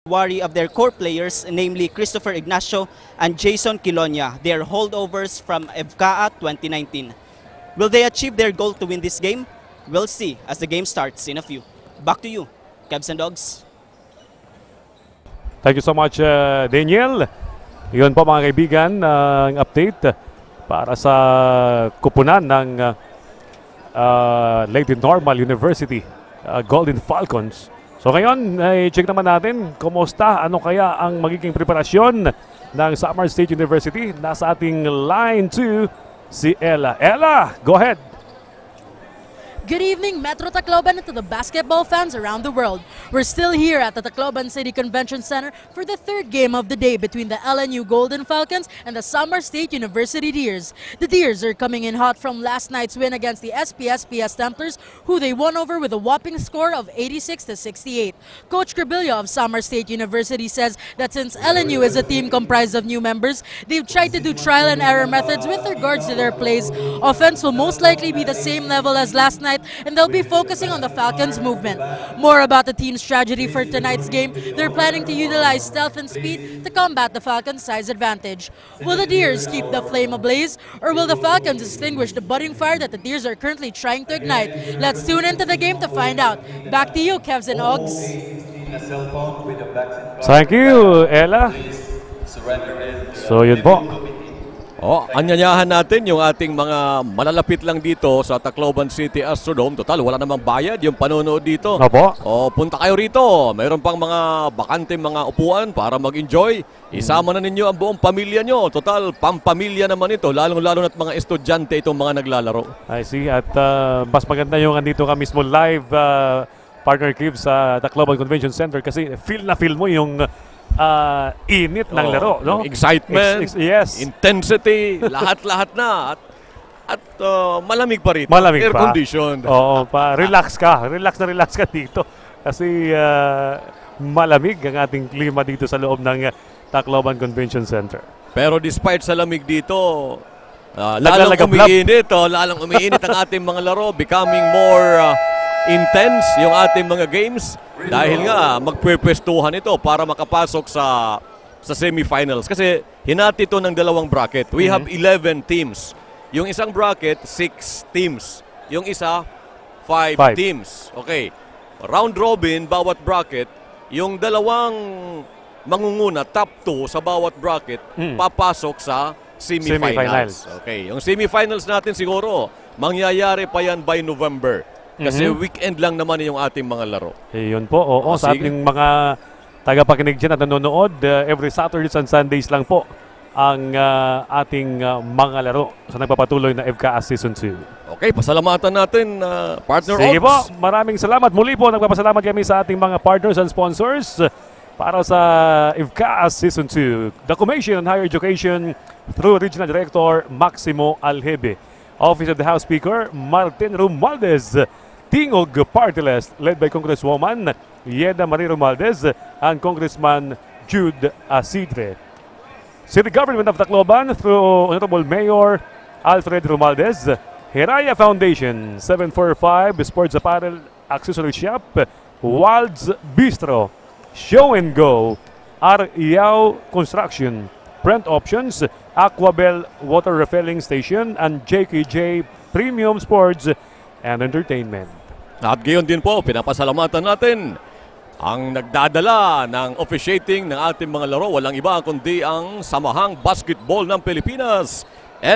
worry of their core players, namely Christopher Ignacio and Jason Quilonia. They are holdovers from FCAA 2019. Will they achieve their goal to win this game? We'll see as the game starts in a few. Back to you, Cavs and Dogs. Thank you so much, Daniel. Yun po mga kaibigan, ang update para sa kupunan ng Leyte Normal University Golden Falcons. So ngayon, check naman natin kumusta, ano kaya ang magiging preparasyon ng Samar State University. Nasa ating line 2 si Ella. Ella, go ahead. Good evening, Metro Tacloban, and to the basketball fans around the world. We're still here at the Tacloban City Convention Center for the third game of the day between the LNU Golden Falcons and the Samar State University Deers. The Deers are coming in hot from last night's win against the SPSPS Templars, who they won over with a whopping score of 86-68. Coach Cribillo of Samar State University says that since LNU is a team comprised of new members, they've tried to do trial and error methods with regards to their plays. Offense will most likely be the same level as last night, and they'll be focusing on the Falcons' movement. More about the team's strategy for tonight's game, they're planning to utilize stealth and speed to combat the Falcons' size advantage. Will the Deers keep the flame ablaze, or will the Falcons extinguish the budding fire that the Deers are currently trying to ignite? Let's tune into the game to find out. Back to you, Cavs and Ogs. Thank you, Ella. So yun po. Anyanyahan natin yung ating mga malalapit lang dito sa Tacloban City Astrodome. Total, wala namang bayad yung panonood dito. Opo. Punta kayo rito. Mayroon pang mga bakante mga upuan para mag-enjoy. Isama na ninyo ang buong pamilya nyo. Total, pampamilya naman ito. Lalong-lalo na't mga estudyante itong mga naglalaro. I see. At mas maganda yung andito ka mismo live partner Cave sa Tacloban Convention Center kasi feel na feel mo yung init ng laro, no? Excitement, yes, intensity, lahat-lahat na. At malamig pa rito. Malamig air pa. conditioned. Oo, relax ka dito. Kasi malamig ang ating klima dito sa loob ng Tacloban Convention Center. Pero despite sa lamig dito, lalong umiinit ang ating mga laro, becoming more intense yung ating mga games. Dahil nga, magpwepuestuhan ito para makapasok sa semifinals. Kasi hinati ito ng dalawang bracket. We have 11 teams. Yung isang bracket, 6 teams. Yung isa, 5 teams. Okay. Round robin, bawat bracket. Yung dalawang mangunguna, top 2 sa bawat bracket, papasok sa semifinals. Okay. Yung semifinals natin siguro, mangyayari pa yan by November. Kasi weekend lang naman yung ating mga laro. Yun po, oo. Sa ating mga tagapakinig dyan at nanonood, every Saturdays and Sundays lang po ang ating mga laro sa nagpapatuloy na FCAA Season 2. Okay, pasalamatan natin, partner Sige Ops. po, maraming salamat. Muli po, nagpapasalamat kami sa ating mga partners and sponsors para sa FCAA Season 2. The Commission on Higher Education through Regional Director Maximo Alhebe. Office of the House Speaker Martin Romualdez. Tingog Party List led by Congresswoman Yeda Marie Romualdez and Congressman Jude Asidre. City Government of Tacloban through Honorable Mayor Alfred Romualdez. Heraya Foundation, 745 Sports Apparel Accessory Shop, Wald's Bistro, Show and Go, Ariao Construction, Brent Options, Aquabel Water Refilling Station, and JKJ Premium Sports and Entertainment. At gayon din po, pinapasalamatan natin ang nagdadala ng officiating ng ating mga laro. Walang iba kundi ang Samahang Basketball ng Pilipinas,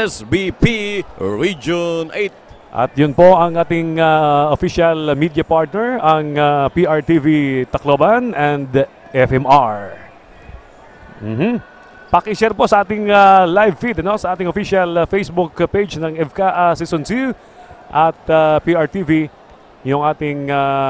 SBP Region 8. At yun po ang ating official media partner, ang PRTV Tacloban and FMR. Paki-share po sa ating live feed, no? Sa ating official Facebook page ng FCAA Season 2 at PRTV, yung ating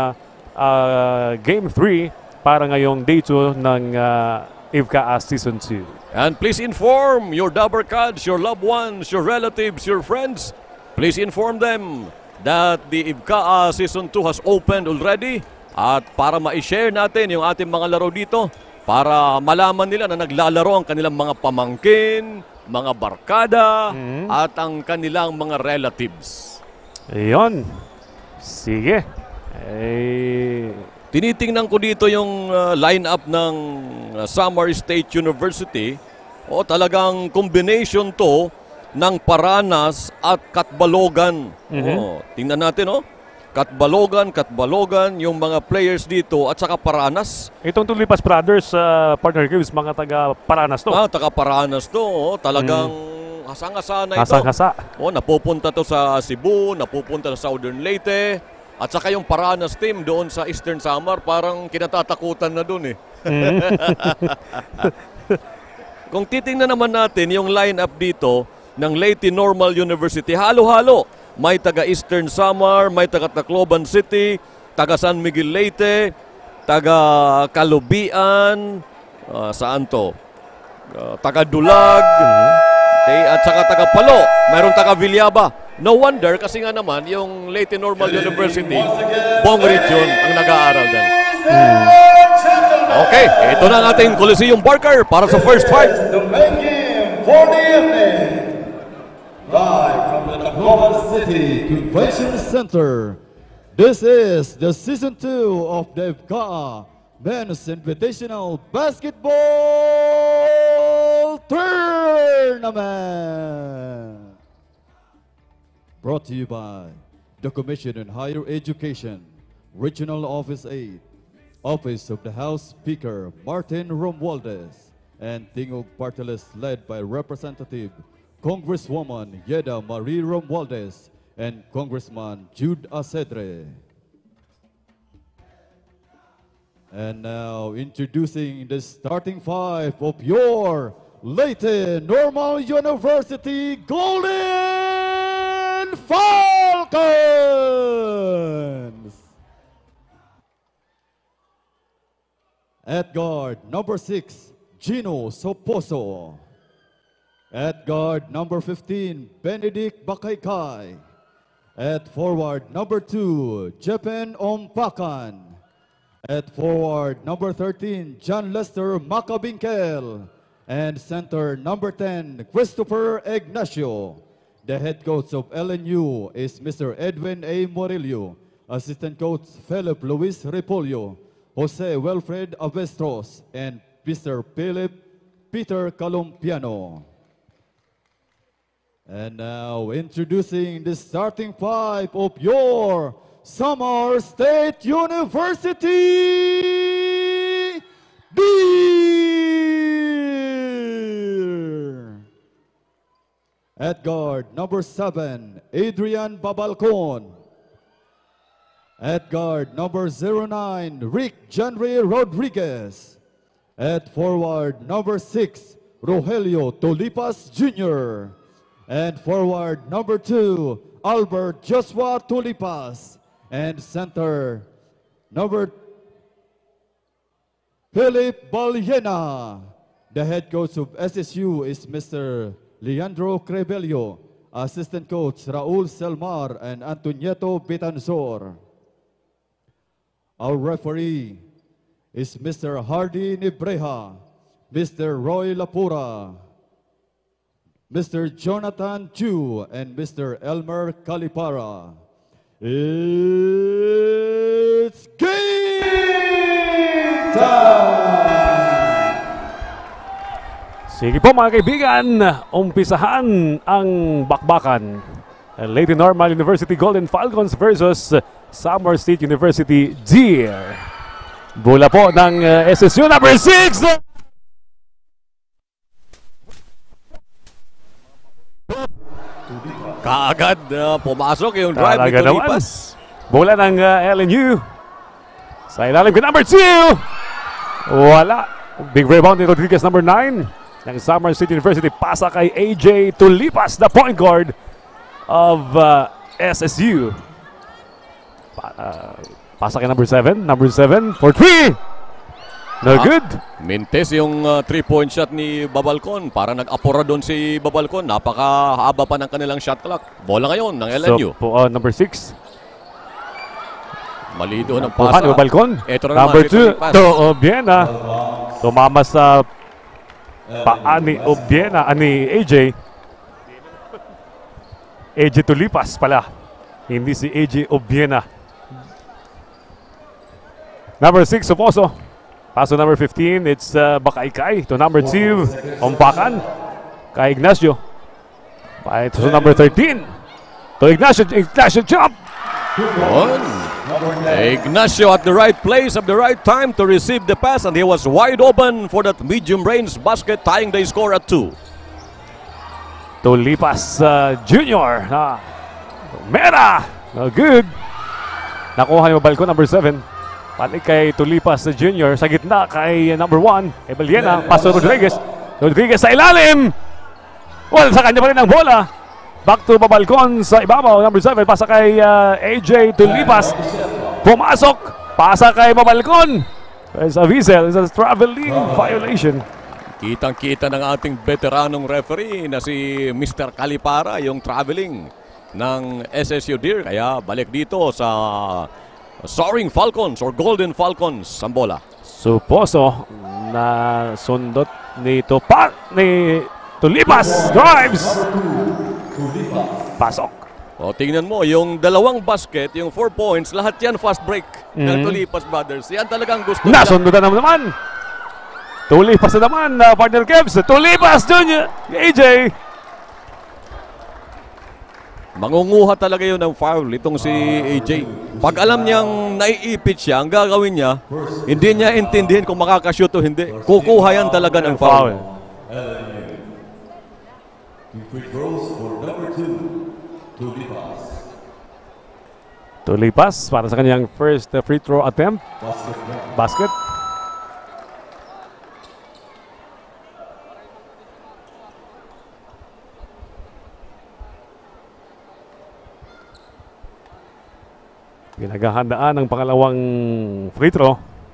Game 3 para ngayong Day 2 ng FCAA Season 2. And please inform your Dabarkads, your loved ones, your relatives, your friends. Please inform them that the FCAA Season 2 has opened already. At para ma-share natin yung ating mga laro dito, para malaman nila na naglalaro ang kanilang mga pamangkin, mga barkada, at ang kanilang mga relatives. Ayun. Sige. tinitingnan ko dito yung lineup ng Samar State University. O talagang combination to ng Paranas at Catbalogan. Tingnan natin, Catbalogan, yung mga players dito at saka Paranas. Itong Tulipas Brothers, partner Gibbs, mga taga Paranas to. Taga Paranas to. Talagang hasang-hasa na ito. Hasang-hasa. Napupunta to sa Cebu, napupunta sa Southern Leyte. At saka yung Paranas team doon sa Eastern Samar, parang kinatatakutan na doon eh. Kung titingnan naman natin yung lineup dito ng Leyte Normal University, halo-halo. May taga Eastern Samar, may taga Tacloban City, taga San Miguel Leyte, taga Calubian, saan to? Taga Dulag, okay, at saka taga Palo, mayroong taga Villaba. No wonder kasi nga naman yung Leyte Normal University, buong region ang nag-aaral din. Okay, ito na ang ating Coliseum Barker para sa first fight. The main game for the evening. Live from the Tacloban City Convention Center. This is the Season 2 of the FCA Men's Invitational Basketball Tournament. Brought to you by the Commission on Higher Education, Regional Office 8, Office of the House Speaker Martin Romualdez, and Tingog Party List led by Representative Congresswoman Yeda Marie Romualdez and Congressman Jude Acedre. And now introducing the starting five of your Leyte Normal University Golden Falcons. At guard, number 6, Gino Soposo. At guard, number 15, Benedict Bakaykay. At forward, number 2, Jepen Ompakan. At forward, number 13, John Lester Macabinkel. And center, number 10, Christopher Ignacio. The head coach of LNU is Mr. Edwin A. Morillo. Assistant coach, Philip Luis Repollo. Jose Wilfred Avestros, and Mr. Peter Calumpiano. And now introducing the starting five of your Samar State University Deer. At guard, number 7, Adrian Babalcon. At guard, number 09, Rick Janry Rodriguez. At forward, number 6, Rogelio Tolipas Jr. And forward, number 2, Albert Joshua Tolipas. And center, number Philip Balyena. The head coach of SSU is Mr. Leandro Crebello. Assistant coach, Raul Selmar and Antonieto Betanzor. Our referee is Mr. Hardy Nibreja, Mr. Roy Lapura, Mr. Jonathan Chu, and Mr. Elmer Calipara. It's game time! Sige po mga kaibigan, umpisahan ang bakbakan. Leyte Normal University Golden Falcons versus Samar State University Deer. Bola po ng SSU number 6. Kaagad pumasok yung drive ni Tolipas. Bola ng LNU. Sa ilalim ko number 2. Wala. Big rebound ni Rodriguez number 9. Ng Samar State University. Pasa kay AJ Tolipas, the point guard of SSU. Pasa kay number 7. Number 7 for 3. No good. Mintes yung 3-point shot ni Babalcon. Para nag-apura doon si Babalcon. Napakahaba pa ng kanilang shot clock. Bola ngayon ng LNU. So, number 6. Mali doon ang pasa. Babalcon. Ito na Number naman, 2 to Obiena. Tumama sa paa ni Obiena, ni AJ. AJ Tolipas pala. Hindi si AJ Obiena. Number 6, Suposo. Pass to number 15, it's Bakaykay. To number 2, Umpakan. Kay Ignacio. To number 13. To Ignacio. Ignacio jump. Ignacio at the right place at the right time to receive the pass, and he was wide open for that medium-range basket, tying the score at 2. Tulipas Junior. Mera. No good. Nakuha ni Mabalcon, number 7. Balik kay Tulipas Junior. Sa gitna kay number 1. Kay Baliena. Paso Rodriguez. Rodriguez sa ilalim. Well, sa kanya pa rin ang bola. Back to Mabalcon sa ibabaw. Number 7. Pasa kay AJ Tulipas. Pumasok. Pasa kay Mabalcon. Sa Wiesel. It's a traveling violation. Kitang-kita ng ating veteranong referee na si Mr. Calipara, yung traveling ng SSU Deer. Kaya balik dito sa Soaring Falcons or Golden Falcons ang bola. Suposo na sundot ni Tulipas. Drives. Pasok. O, tingnan mo, yung dalawang basket, yung 4 points, lahat yan fast break ng Tulipas Brothers. Yan talagang gusto nila. Nasundutan naman. Tulipas na naman, partner Kebs. Tulipas Junior. AJ. Mangunguha talaga yun ng foul, itong si AJ. Pag alam niyang naiipit siya, ang gagawin niya, hindi niya intindihin kung makakashoot o hindi. Kukuha yan talaga ng foul. Tulipas para sa kanyang first free throw attempt. Basket. Pinaghahandaan ang pangalawang free throw.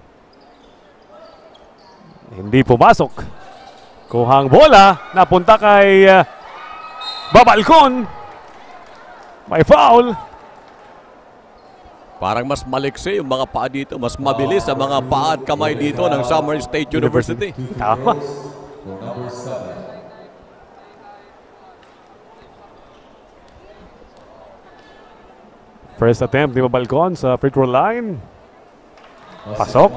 Hindi pumasok. Kuhang bola. Napunta kay Mabalcon. May foul. Parang mas maliksi yung mga paa dito. Mas mabilis ang mga paa at kamay dito ng Summer State University. Tama. First attempt ni Mabalcon sa free throw line. Pasok.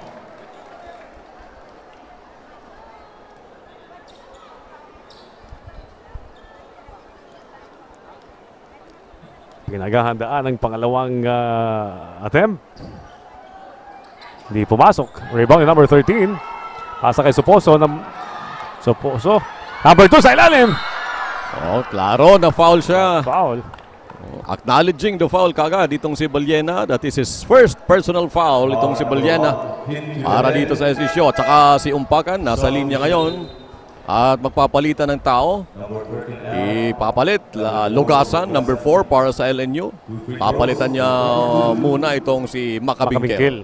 Pinaghahandaan ang pangalawang attempt. Hindi pumasok. Rebound ni number 13. Pasa kay Suposo. Suposo. Number 2 sa ilalim. Oh, klaro na foul siya. Foul. Acknowledging the foul kagad itong si Baliena. That is his first personal foul itong si Baliena para dito sa SSU. At saka si Umpakan nasa linya ngayon at magpapalitan ng tao. Ipapalit Lugasan, number 4 para sa LNU. Papalitan niya muna itong si Macabingkel.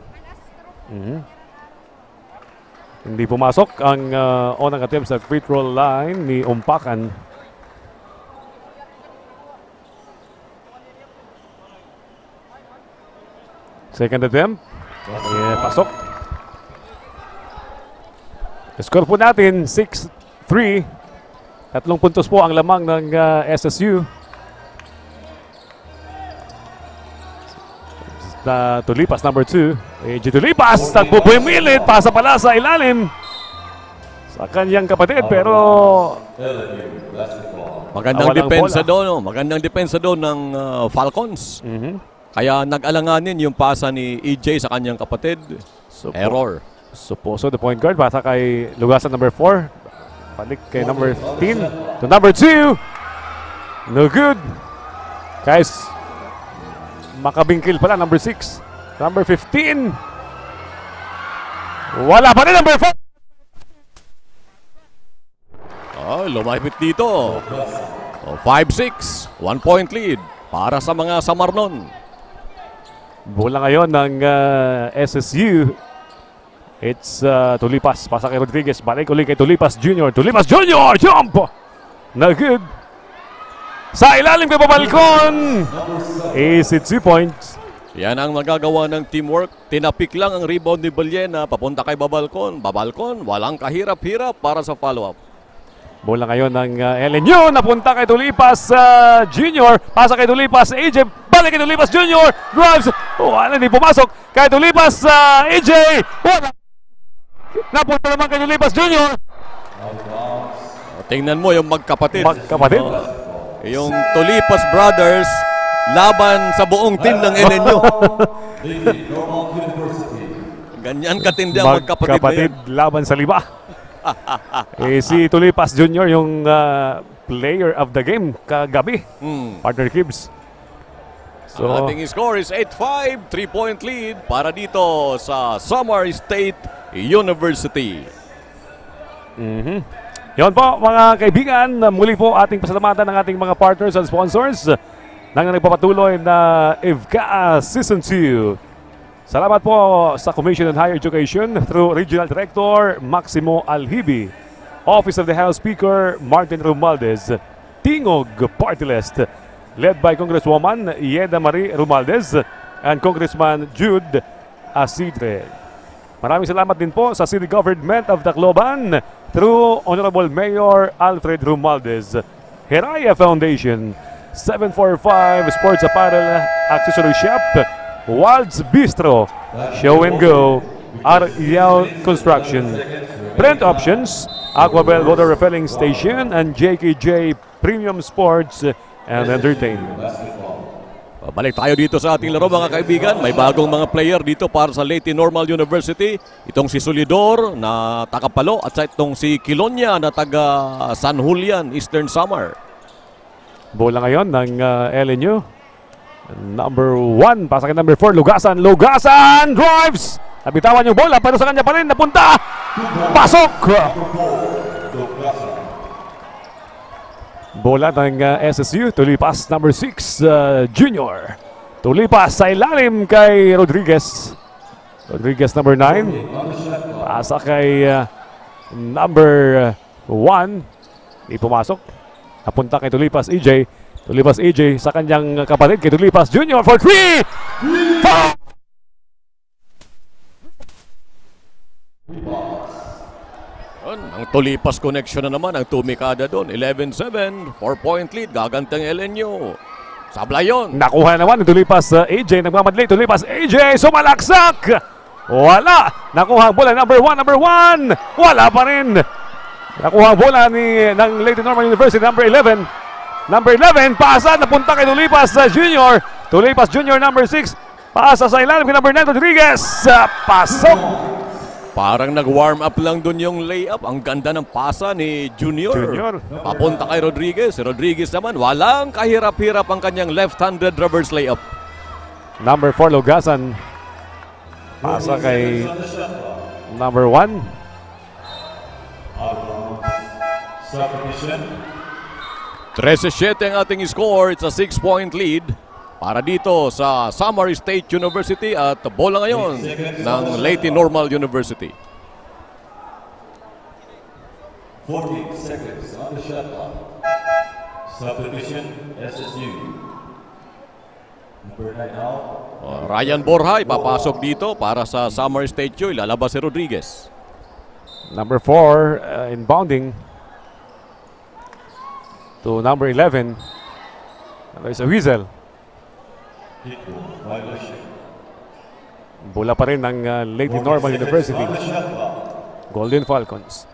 Hindi pumasok ang unang attempt sa free throw line ni Umpakan. Second attempt. Pasok. Score po natin 6-3. 3 puntos po ang lamang ng SSU. Tulipas number 2. AJ Tulipas. Nagpupumilit. Pasa pala sa ilalim. Sa kanyang kapatid pero magandang depensa doon. No? Magandang depensa doon ng Falcons. Kaya nag-alanganin yung pasa ni EJ sa kanyang kapatid. Error. Suposo the point guard. Pasa kay Lugasan number 4. Balik kay number 15. To number 2. No good. Guys, Macabingkel pala. Number 6. Number 15. Wala pa rin number 4. Oh, lumapit dito. 5-6. 1 point lead para sa mga Samarnon. Bola ngayon ng SSU. It's Tulipas. Pasa kay Rodriguez. Balik ulit kay Tulipas Junior. Tulipas Junior! Jump! No good. Sa ilalim kay Mabalcon. Easy 2 points. Yan ang magagawa ng teamwork. Tinapik lang ang rebound ni Baliena. Papunta kay Mabalcon. Mabalcon, walang kahirap-hirap para sa follow-up. Bola ngayon ng LNU. Napunta kay Tulipas Junior. Pasa kay Tulipas AJ. balik kay Tulipas Jr. Drives. Wala, hindi pumasok. Kay Tulipas AJ. Wala. Napunta naman kay Tulipas Jr. Tingnan mo yung magkapatid. Magkapatid. Yung Tulipas Brothers laban sa buong team ng LNU. Ganyan katindi ang magkapatid na yan. Laban sa 5. Si Tulipas Jr. yung player of the game kagabi. Partner Gibbs. So, ang ating score is 8-5, 3-point lead para dito sa Samar State University. Yon po mga kaibigan, muli po ating pasalamatan ng ating mga partners and sponsors nang nagpapatuloy na IVCA Season 2. Salamat po sa Commission on Higher Education through Regional Director Maximo Alhibi, Office of the House Speaker Martin Romualdez, Tingog Party List led by Congresswoman Yeda Marie Romualdez and Congressman Jude Asidre. Maraming salamat din po sa City Government of Tacloban through Honorable Mayor Alfred Romualdez, Heraya Foundation, 745 Sports Apparel Accessory Shop, Wald's Bistro, Show and Go, Ariel Construction, Brent Options, Aquabel Water Refilling Station, and JKJ Premium Sports and Entertainment. Balik tayo dito sa ating laro mga kaibigan. May bagong mga player dito para sa Leyte Normal University. Itong si Solidor na taga Palo at sa itong si Kilonia na taga San Julian, Eastern Samar. Bola ngayon ng LNU. Number 1, pasa kay number 4, Lugasan. Lugasan drives! Nabitawan yung bola pero sa kanya pa rin napunta. Pasok! Bola ng SSU, Tulipas number 6, Junior. Tulipas sa ilalim kay Rodriguez. Rodriguez number 9. Pasa kay number 1. Di pumasok. Napunta kay Tulipas EJ. Tulipas EJ sa kanyang kapatid kay Tulipas Junior for 3. Ang Tulipas connection na naman, ang tumikada doon. 11-7, 4-point lead, gagantang LNU. Sablay yun. Nakuha naman ng Tulipas AJ, nagmamadali. Tulipas AJ, sumalaksak! Wala! Nakuha ang bola, number 1. Wala pa rin! Nakuha ang bola ng Leyte Normal University, number 11. Number 11, pasa, napunta kay Tulipas Junior. Tulipas Junior, number 6. Pasa sa ilalim kay number 9, Rodriguez. Pasok! Parang nag-warm up lang doon yung layup. Ang ganda ng pasa ni Junior. Papunta kay Rodriguez. Rodriguez naman, walang kahirap-hirap ang kanyang left-handed reverse layup. Number 4, Lugasan. Pasa kay number 1. 13-7 ang ating score. It's a 6-point lead para dito sa Samar State University at bola ngayon ng Leyte Normal University. 14 seconds on the shot clock. Subdivision SSU. Number 9 now. Ryan Borja papasok dito para sa Samar State U. Ilalabas si Rodriguez. Number 4 inbounding to number 11. There's a whistle. Bola pa rin ng Leyte Normal University. Golden Falcons.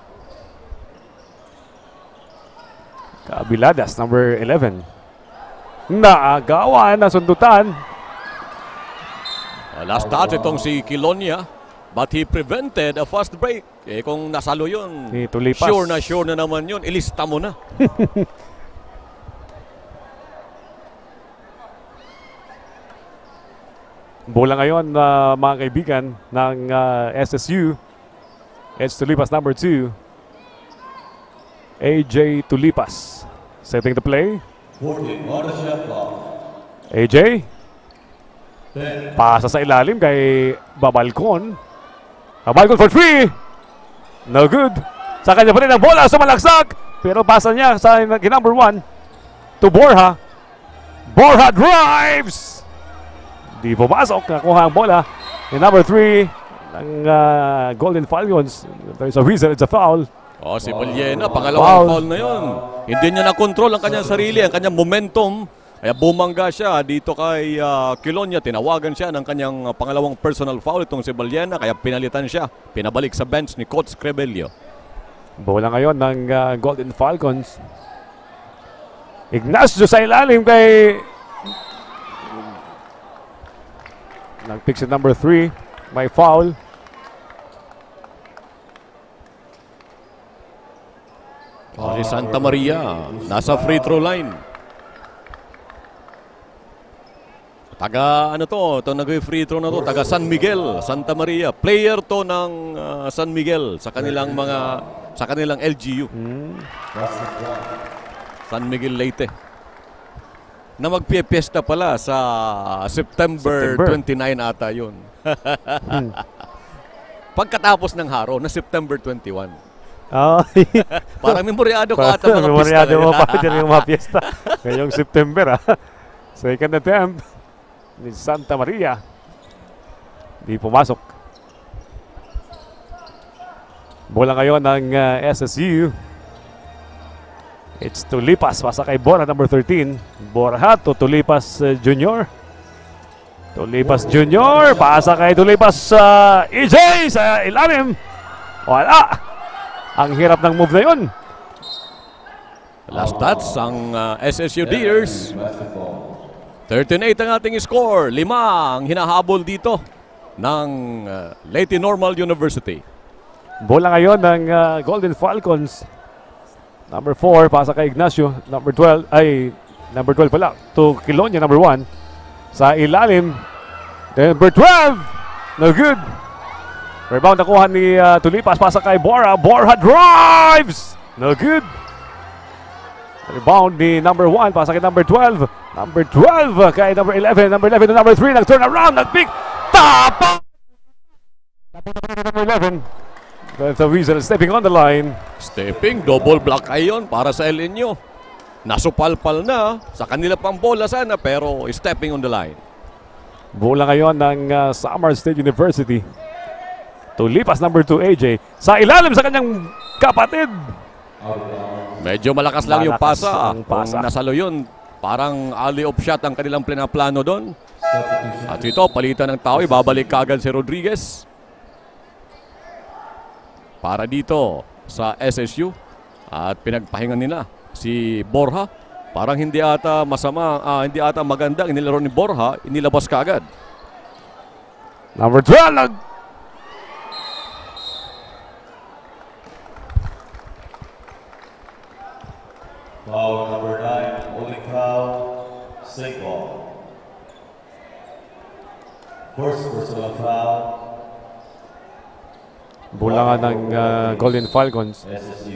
Kabiladas, number 11. Naagawan na sundutan. Last touch itong si Kilonia, but he prevented a fast break. Kung nasalo yun, Ni Tulipas. sure na naman yun. Ilista mo na. Bola ngayon mga kaibigan ng SSU. It's Tulipas number 2. AJ Tulipas setting the play. 14 on the shot clock. AJ pasa sa ilalim kay Babalcon. Babalcon for 3. No good. Sa kanya pa rin ang bola, sumalaksak. Pero pasa niya sa number 1 to Borja. Borja drives. Di pumasok. Nakuha ang bola ni number 3 ng Golden Falcons. There's a reason, it's a foul. Si Vallena, pangalawang foul na yun. Hindi niya na-control ang kanyang sarili, ang kanyang momentum. Kaya bumangga siya dito kay Kilonia. Tinawagan siya ng kanyang pangalawang personal foul itong si Balyena. Kaya pinalitan siya. Pinabalik sa bench ni Coach Crebello. Bola ngayon ng Golden Falcons. Ignacio sa ilalim kay... Nag-pick si number 3. May foul. Si Santa Maria nasa free throw line. Taga ano to? Ito nag-free throw na to. Taga San Miguel, Santa Maria. Player to ng San Miguel sa kanilang LGU. San Miguel Leyte. Na magpipiesta pala sa September 29 ata yun. Pagkatapos ng Haro na September 21. Parang memoryado ko ata mga memoryado mo pa dyan yung mga piyesta. Ngayong September Second attempt ni Santa Maria. Di pumasok. Bola ngayon ng SSU. It's Tulipas. Pasa kay Borja, number 13. Borja to Tulipas Jr. Tulipas Jr. Pasa kay Tulipas EJ sa ilalim. Wala. Ang hirap ng move na yun. Last touch ang SSU Deers. 13-8 ang ating score. 5 ang hinahabol dito ng Leyte Normal University. Bola ngayon ng Golden Falcons. Number 4, pasa kay Ignacio. Number 12 pala. To Kilonia, number 1. Sa ilalim. Number 12. No good. Rebound nakuha ni Tulipas. Pasa kay Borja. Borja drives. No good. Rebound ni number 1. Pasa kay number 12. Number 12 kay number 11. Number 11 to number 3. Nag-turn around. Nag-pick. Tapa! Number 11. The Weasel stepping on the line. Stepping, double block ayon para sa LNU. Nasupalpal na sa kanila pang bola sana pero stepping on the line. Bola ngayon ng Samar State University. Tulipas number 2 AJ. Sa ilalim sa kanyang kapatid. Medyo malakas lang yung pasa. Ang pasa. Kung nasalo yun, parang alley-oop shot ang kanilang plano doon. At ito, palitan ng tao, ibabalik kaagad si Rodriguez. Para dito sa SSU. At pinagpahingan nila si Borja. Parang hindi ata masama, hindi ata maganda inilaro ni Borja, inilabas kaagad. Number 12. Foul number 9, holding foul, St. Paul. First personal foul, Bola nga ng Golden Falcons. SSU.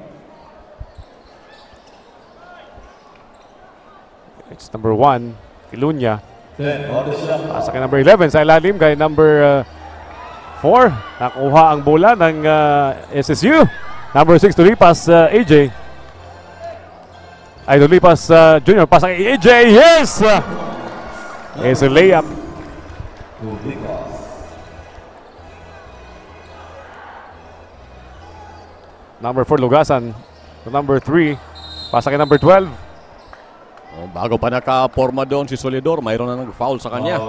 It's number 1, Kilunya. 10 on the shot clock. Sa kay number 11 sa ilalim kay number 4. Nakuha ang bola ng SSU. Number 6 Tulipas AJ. Ay Tulipas Junior. Pasa kay AJ. Yes! It's a layup. Number 4 Lugasan. To number 3. Pasa kay number 12. Bago pa naka-forma doon si Solidor, mayroon na nag-foul sa kanya.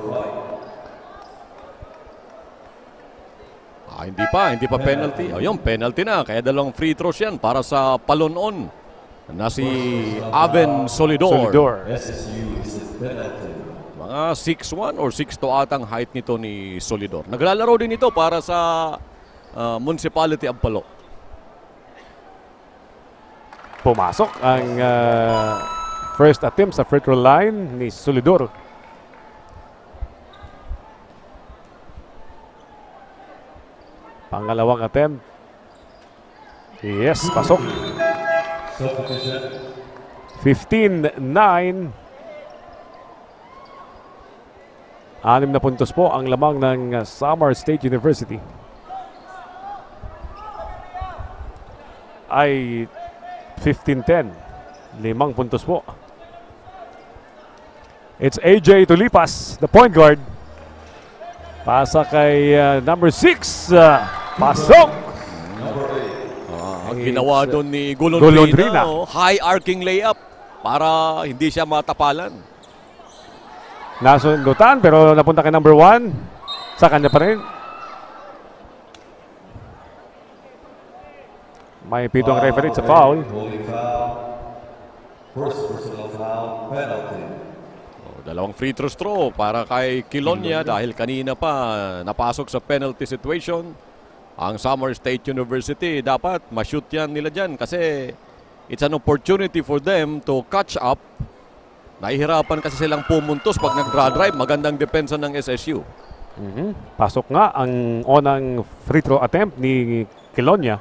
Hindi pa penalty. Yung penalty na, kaya dalawang free throws yan para sa palon-on na si Aven Solidor. Mga 6'1 or 6'2 atang height nito ni Solidor. Naglalaro din ito para sa Municipality of Palo. Pumasok ang first attempt sa free throw line ni Solidor. Pangalawang attempt. Yes, pasok. 15-9. 6 na puntos po ang lamang ng Samar State University. Ay 15-10. 5 puntos po. It's AJ Tulipas, the point guard. Pasa kay number 6. Pasok! Ang ginawa doon ni Golondrina, high arcing layup. para hindi siya matapalan. Nasundutan pero napunta kay number 1. Sa kanya pa rin. May pito ang referee sa foul. Holding foul. First personal foul, penalty. Dalawang free throw para kay Kilonia dahil kanina pa napasok sa penalty situation. Ang Samar State University, dapat ma-shoot yan nila dyan kasi it's an opportunity for them to catch up. Nahihirapan kasi silang pumuntos pag nag-drive. Magandang depensa ng SSU. Pasok nga ang unang free throw attempt ni Kilonia.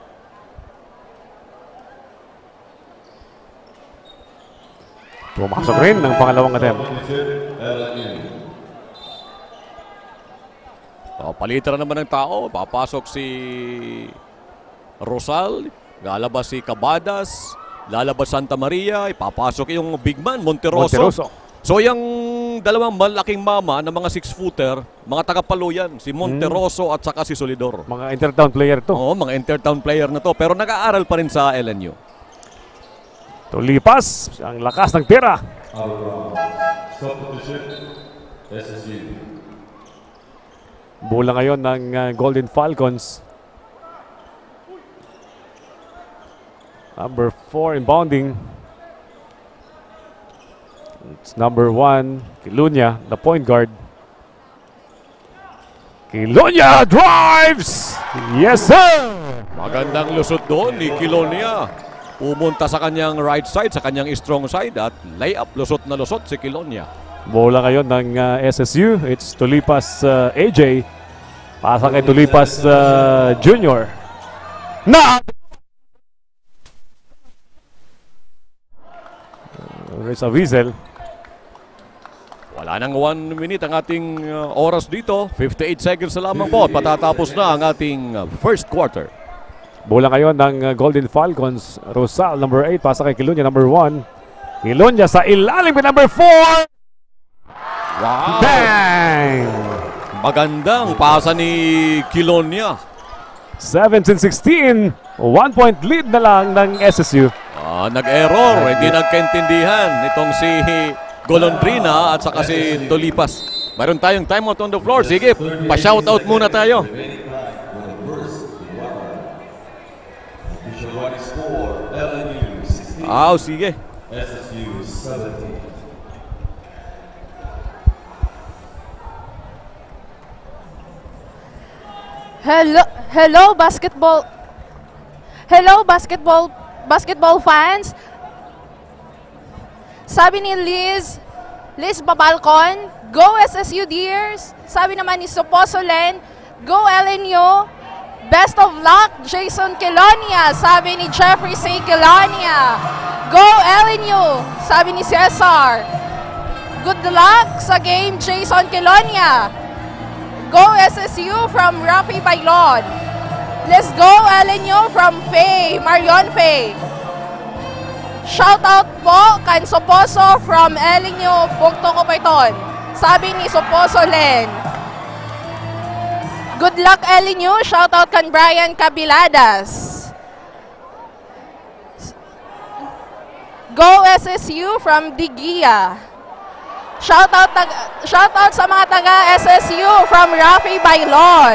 Pumasok rin ng pangalawang attempt. Palitan na naman ng tao. Papasok si Rosal. Lalabas si Cabadas. Lalabas Santa Maria. Ipapasok yung big man, Monteroso. So yung dalawang malaking mama na mga 6-footer, mga tagapalo yan. Si Monteroso at saka si Solidor. Mga intertown player to. Oo, mga intertown player na to. Pero nag-aaral pa rin sa LNU. Tulipas. Ang lakas ng tira. Substitution, SSU. Bola ngayon ng Golden Falcons. Number 4 inbounding. It's number 1, Kilonia, the point guard. Kilonia drives! Yes, sir! Magandang lusot doon ni Kilonia. Pumunta sa kanyang right side, sa kanyang strong side at layup, lusot na lusot si Kilonia. Bola ngayon ng SSU. It's Tulipas AJ. Pasa kay Tulipas Junior. Na! There's a whistle. Wala nang 1 minute ang ating oras dito. 58 seconds na lamang po at patatapos na ang ating first quarter. Bola ngayon ng Golden Falcons. Rosal, number 8. Pasa kay Kilonia, number 1. Kilonia sa ilalim kay number 4. Wow! Bang! Magandang pasa ni Kilonia. 17-16. 1 point lead na lang ng SSU. Nag-error. Hindi nagkaintindihan itong si Golondrina at saka si Tulipas. Mayroon tayong timeout on the floor. Sige, pa-shoutout muna tayo. Sige. SSU 17. Hello basketball fans. Sabi ni Liz Babalcon, go SSU Deers. Sabi naman ni Suposo Len, go LNU. Best of luck, Jason Kilonia. Sabi ni Jeffrey C. Kilonia, go LNU. Sabi ni Cesar, good luck sa game, Jason Kilonia. Go SSU from Rafi Bailon. Let's go LNU from Faye, Marion Faye. Shout out po kan Soposo from LNU, Bugto Copayton. Sabi ni Soposo Len. Good luck LNU, shout out kan Brian Cabiladas. Go SSU from Digia. Shout out sa mga taga SSU from Rafi Bailon.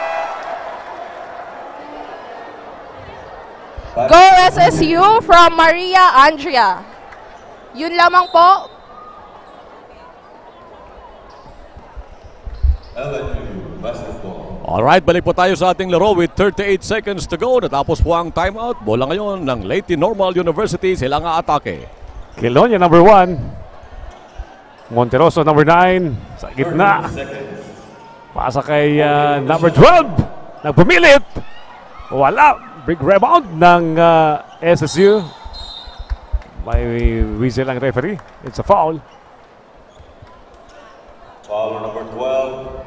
Go SSU from Maria Andrea. Yun lamang po. LNU basketball. Alright, balik po tayo sa ating laro with 38 seconds to go. Natapos po ang timeout. Bola ngayon ng Leyte Normal University. Sila nga atake. Kilonia, number 1. Monteroso, number 9. Sa gitna. Pasa kay number 12. Nagpumilit. Wala. Big rebound ng SSU. May whistle ang referee. It's a foul. Foul number 12.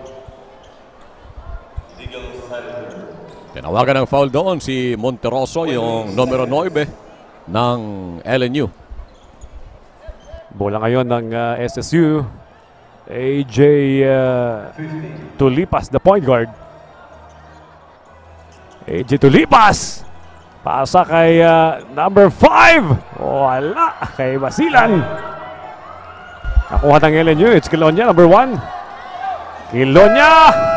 Legal Senator. Tinawagan ng foul doon si Monteroso, yung numero 9 ng LNU. Bola ngayon ng SSU. AJ Tulipas, the point guard. AJ Tulipas. Pasa kay number 5. Wala. Kay Basilan. Nakuha ng LNU. It's Kilonya, number 1. Kilonya.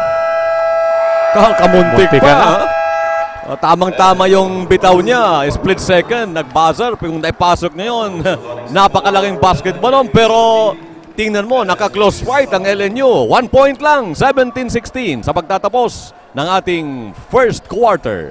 Kamuntik Muntik pa. na. Tamang-tama yung bitaw niya. Split second. Nag-buzzer. Kung naipasok niya yun, napakalaking basketball nun. Pero tingnan mo, naka-close fight ang LNU. 1 point lang. 17-16 sa pagtatapos ng ating first quarter.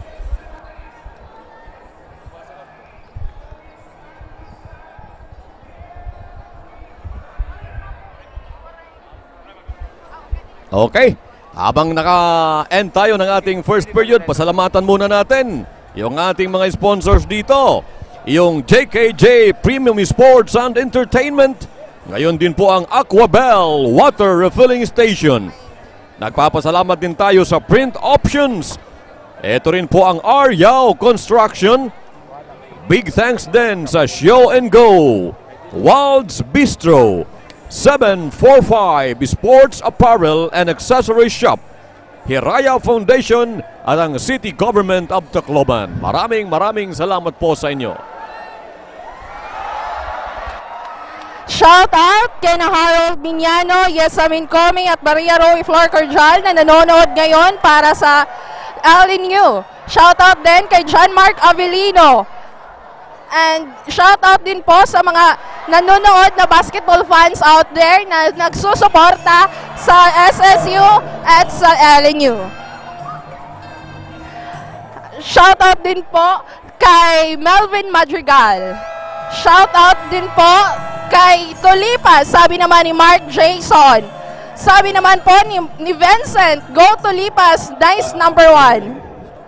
Okay. Habang naka-end tayo ng ating first period, pasalamatan muna natin yung ating mga sponsors dito. Yung JKJ Premium Sports and Entertainment. Ngayon din po ang Aquabel Water Refilling Station. Nagpapasalamat din tayo sa Print Options. Ito rin po ang Aryao Construction. Big thanks din sa Show and Go, Wald's Bistro, 745 Sports Apparel and Accessory Shop, Hiraya Foundation at ang City Government of Tacloban. Maraming salamat po sa inyo. Shout out kay na Harold Miñano, Yesamin Coming at Maria Roy Flor Cordial na nanonood ngayon para sa LNU. Shout out din kay John Mark Avellino. And shout out din po sa mga nanonood na basketball fans out there na nagsusuporta sa SSU at sa LNU. Shout out din po kay Melvin Madrigal. Shout out din po kay Tulipas, sabi naman ni Mark Jason. Sabi naman po ni Vincent, go Tulipas, nice number 1.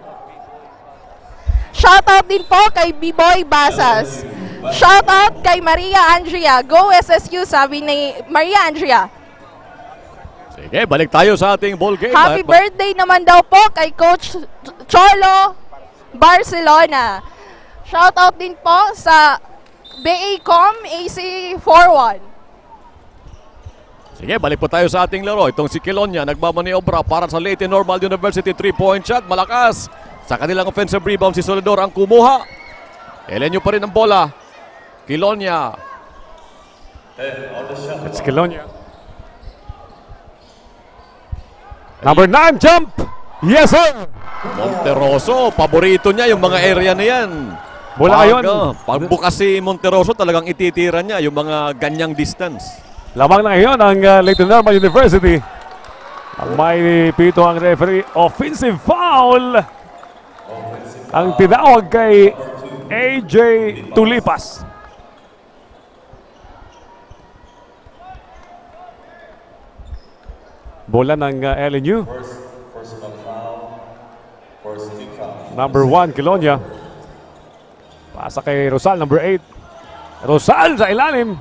Shoutout din po kay B-Boy Basas. Shoutout kay Maria Andrea. Go SSU, sabi ni Maria Andrea. Sige, balik tayo sa ating ball game. Happy birthday naman daw po kay Coach Cholo Barcelona. Shoutout din po sa BACOM AC41. Sige, balik po tayo sa ating laro. Itong si Kilonya, nagmamaniobra para sa Leyte Normal University 3-point shot. Malakas. Sa kanilang offensive rebound, si Soledor ang kumuha. LNU pa rin ang bola. Kilonya. It's Kilonya. Number 9, jump! Yes, sir! Monteroso, paborito niya yung mga area na yan. Bola ngayon. Pagbukas si Monteroso, talagang ititira niya yung mga ganyang distance. Lamang na ngayon ang Leyte Normal University. Ang may pito ang referee, offensive foul. Ang tinawag kay AJ Tulipas. Bola ng LNU. Number 1, Kilonya. Pasa kay Rosal, number 8. Rosal sa ilalim.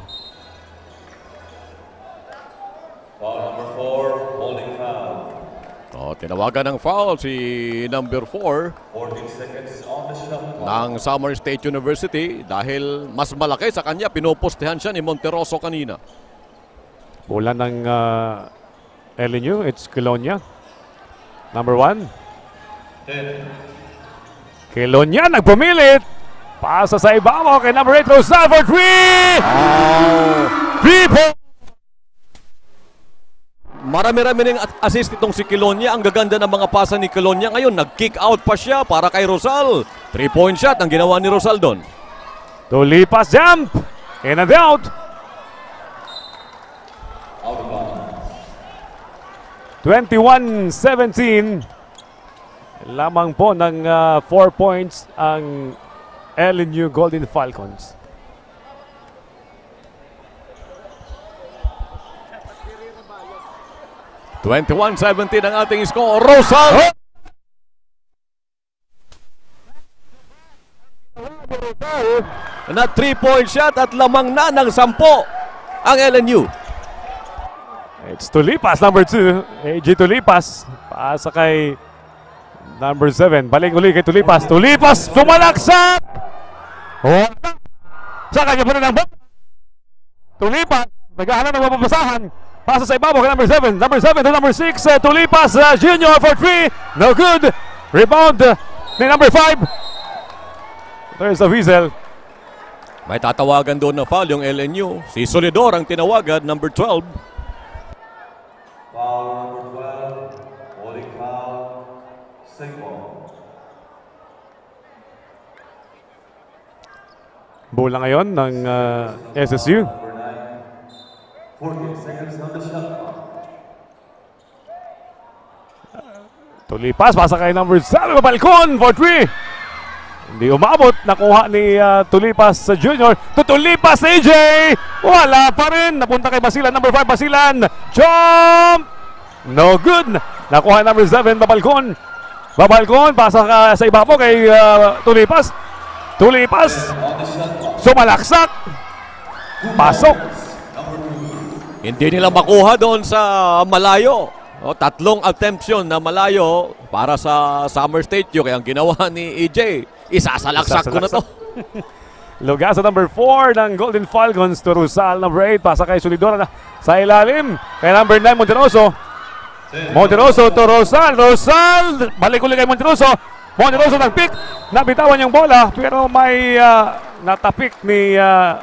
Foul number 4, holding foul. Tinawagan ng foul si number 4 14 seconds on the shot clock. ng Samar State University dahil mas malaki sa kanya. Pinopostehan siya ni Monteroso kanina. Bola ng LNU. It's Kilonya. Number 1. Kilonya nagpumilit. Pasa sa ibabaw kay number 8 Rosal for 3. 3 Marami-rami ring assist itong si Kilonya. Ang gaganda ng mga pasa ni Kilonya. Ngayon, nag-kick out pa siya para kay Rosal. 3-point shot ang ginawa ni Rosal doon. Tulipas jump. In and out. 21-17. Lamang po ng 4 points ang LNU Golden Falcons. (21-17) ang ating score. Rosal! Na 3-point shot at lamang na ng 10 ang LNU. It's Tulipas, number 2. AJ Tulipas. Paasa kay number 7. Balik uli kay Tulipas. Tulipas, sumalaksak! Oh, sa kanya po na ng Tulipas, naghahanap ng mapapasahan. Pasa sa ibabaw kay number 7. Number 7 to number 6. Tulipas Junior for 3. No good. Rebound ni number 5. There's a whistle. May tatawagan doon na foul yung LNU. Si Solidor ang tinawagan, number 12. Foul number 12, holding foul, Singapore. Bola ngayon ng SSU. Number 9, 40 seconds on the shot clock. Tulipas, pasa kay number 7, Balcon for 3. Hindi umabot, nakuha ni Tulipas Junior. Tulipas AJ! Wala pa rin, napunta kay Basilan, number 5 Basilan. Jump! No good. Nakuha number 7, Babalcon. Babalcon, pasa sa ibabaw kay Tulipas. Tulipas, sumalaksak. Pasok. Hindi nila makuha doon sa malayo. Tatlong attempts yun na malayo para sa Summer State. Kaya ang ginawa ni EJ, isasalaksak ko na to. Luga sa number 4 ng Golden Falcons to Rusal, number 8. Pasa kay Solidor sa ilalim. Kay number 9, Monteroso. Monteroso to Rosal. Rosal, balik ulit kay Monteroso. Monteroso nag-pick. Nabitawan yung bola pero may natapik ni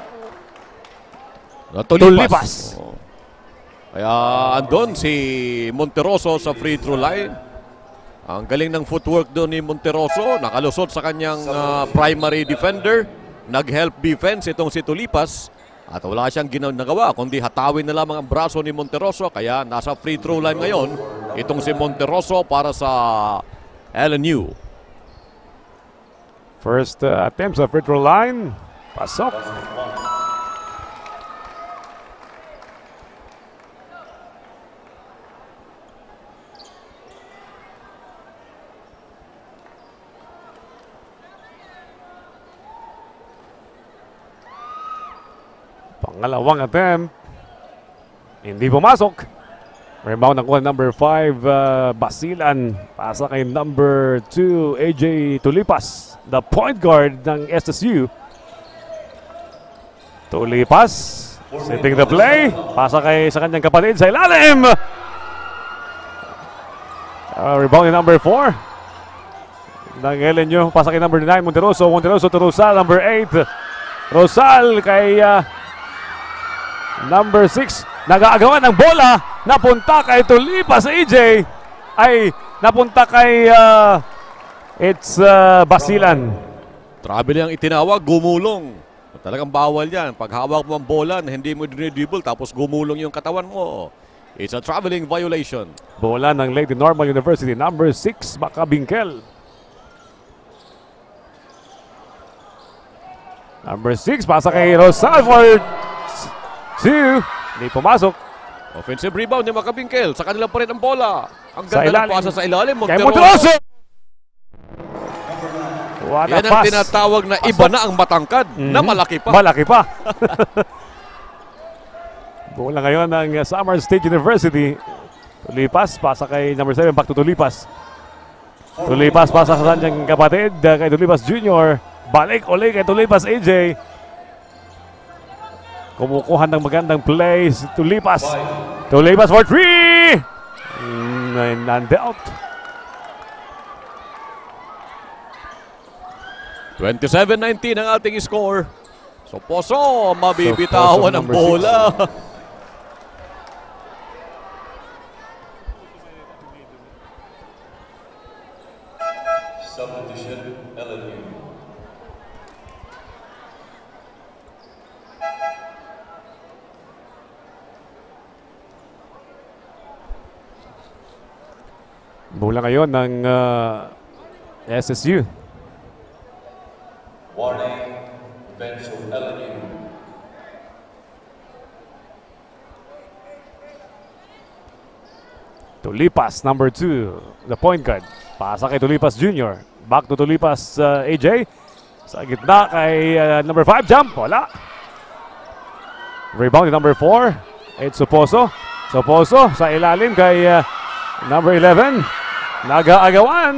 Tulipas. Kaya andun si Monteroso sa free throw line. Ang galing ng footwork doon ni Monteroso. Nakalusot sa kanyang primary defender. Nag-help defense itong si Tulipas. At wala siyang nagawa kundi hatawin na lamang ang braso ni Monteroso. Kaya nasa free throw line ngayon itong si Monteroso para sa LNU. First attempt sa free throw line. Pasok. Pangalawang attempt. Hindi pumasok. Rebound nakuha number 5, Basilan. Pasa kay number 2, AJ Tulipas. The point guard ng SSU. Tulipas. Setting the play. Pasa kay sa kanyang kapatid sa ilalim. Rebound ni number 4. Ng LNU. Pasa kay number 9, Monteroso. Monteroso to Rosal, number 8. Rosal kay number 6. Nag-aagawan ng bola, napunta kay Tulipas AJ, ay napunta kay Basilan. Travel yung itinawag, gumulong. Talagang bawal yan. Pag hawak mo ang bola, hindi mo dinidribble tapos gumulong yung katawan mo. It's a traveling violation. Bola ng Lady Normal University, number 6, Makabingkel. Number 6, pasa kay Rosal for 2. Hindi pumasok. Offensive rebound ni Makabingkel. Sa kanila pa rin ang bola. Ang Sa ganda ng ilalim. pasa sa ilalim. Kay Monteroso! What a Yan ang pass. tinatawag na iba na ang matangkad na malaki pa. Malaki pa. Bola ngayon ng Samar State University. Tulipas, pasa kay number 7, back to Tulipas. Tulipas, pasa sa kanyang kapatid, kay Tulipas Junior. Balik ulit kay Tulipas AJ. Kumukuha ng magandang plays. Tulipas. Tulipas for 3! Non-dealt. 27-19 ang ating score. So Poso, mabibitawan ang bola. Substitution, LNU. Bola ngayon ng SSU. Warning, bench of LNU. Tulipas, number 2, the point guard. Pasa kay Tulipas Junior. Back to Tulipas AJ. Sa gitna kay number 5, jump. Wala. Rebound number 4. It's Soposo. Soposo sa ilalim kay number 11. Nag-aagawan.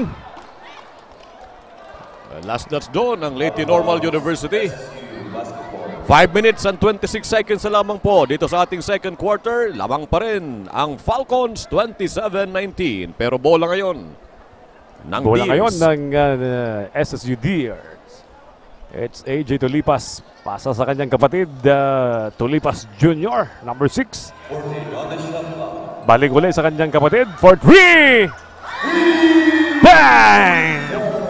Last that's doon ang Leyte Normal University. 5 minutes and 26 seconds na lamang po dito sa ating second quarter. Lamang pa rin ang Falcons 27-19. Pero bola ngayon ng Bola Deers. ngayon ng SSU Deers. It's AJ Tulipas. Pasa sa kanyang kapatid, Tulipas Jr., number 6. Balik ulit sa kanyang kapatid for 3! Bang!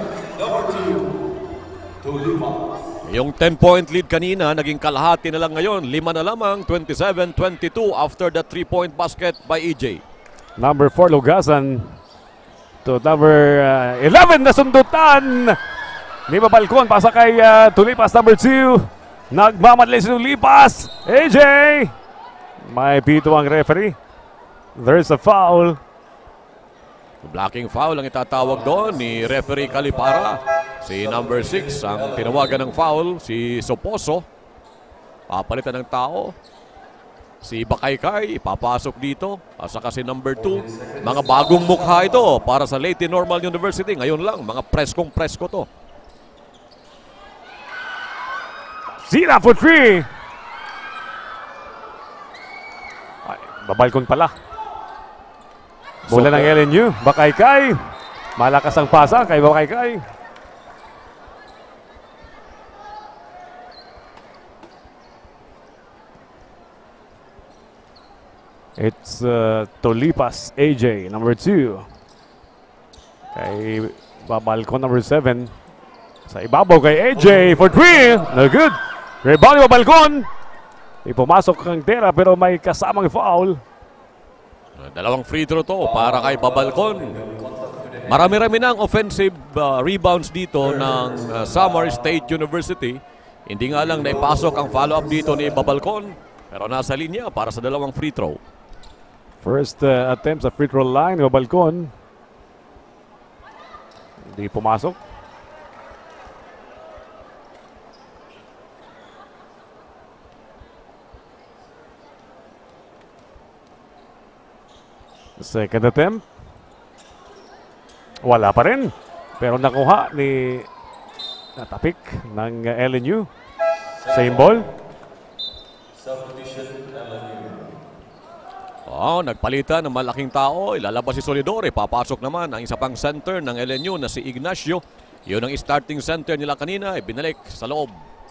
Yung 10-point lead kanina, naging kalahati na lang ngayon. 5 na lamang, 27-22 after the 3-point basket by EJ. Number 4, Lugasan. To number 11 na sundutan. Ni Babalcon, pasa kay Tulipas, number 2. Nagmamadali si Tulipas. AJ! May pito ang referee. There's a foul. Blocking foul ang itatawag doon ni referee Calipara. Si number 6 ang tinawagan ng foul, si Soposo. Papalitan ng tao. Si Bakaykay, papasok dito. Saka si number 2. Mga bagong mukha ito para sa Leyte Normal University. Ngayon lang, mga preskong presko to. Sila for 3. Ay, Babalcon pala. Bola ng LNU. Bakaykay. Malakas ang pasa kay Bakaykay. It's Tulipas AJ, number 2. Kay Babalcon, number 7. Sa ibabaw kay AJ for 3. No good. Rebound ni Babalcon. Pumasok ang tera pero may kasamang foul. Dalawang free throw to para kay Babalcon. Marami-rami na ang offensive rebounds dito ng Samar State University. Hindi nga lang naipasok ang follow-up dito ni Babalcon. Pero nasa linya para sa dalawang free throw. First attempt sa free throw line ni Babalcon. Hindi pumasok. Second attempt. Wala pa rin. Pero nakuha ni Natapik ng LNU. Same ball. Nagpalitan ng malaking tao. Ilalabas si Solidore. Papasok naman ang isa pang center ng LNU na si Ignacio. Yun ang starting center nila kanina. Binalik sa loob.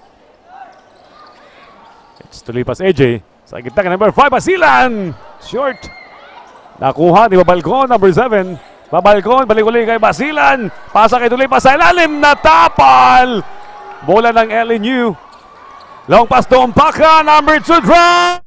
It's Tulipas AJ. Sa gitna ka number 5. Basilan. Short. Nakuha ni Babalcon, number 7. Babalcon, balik-uli kay Basilan. Pasa kay Tulipas sa ilalim. Natapal. Bola ng LNU. Long pass to Umpaka, number 2 draw.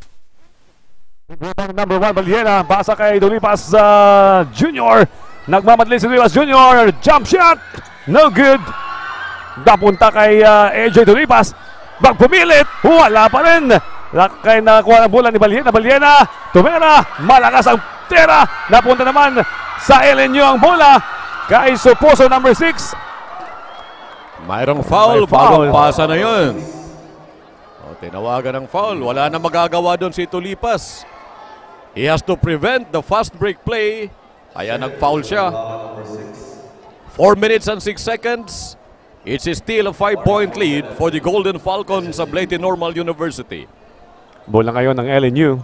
Number 1, Valiena. Pasa kay Tulipas Junior. Nagmamadali si Tulipas Junior. Jump shot. No good. Napunta kay AJ Tulipas. Magpumilit. Wala pa rin. Kaya nakakuha ng bola ni Valiena. Valiena, tumera, malakas ang tera. Napunta naman sa LNU ang bola kay Soposo, number 6. Mayroong foul, bagong pasa na yun. Tinawagan ng foul, wala na magagawa doon si Tulipas. He has to prevent the fast break play. Kaya nag-foul siya. 4 minutes and 6 seconds. It's still a 5-point lead for the Golden Falcons of Leyte Normal University. Bola ngayon ng LNU.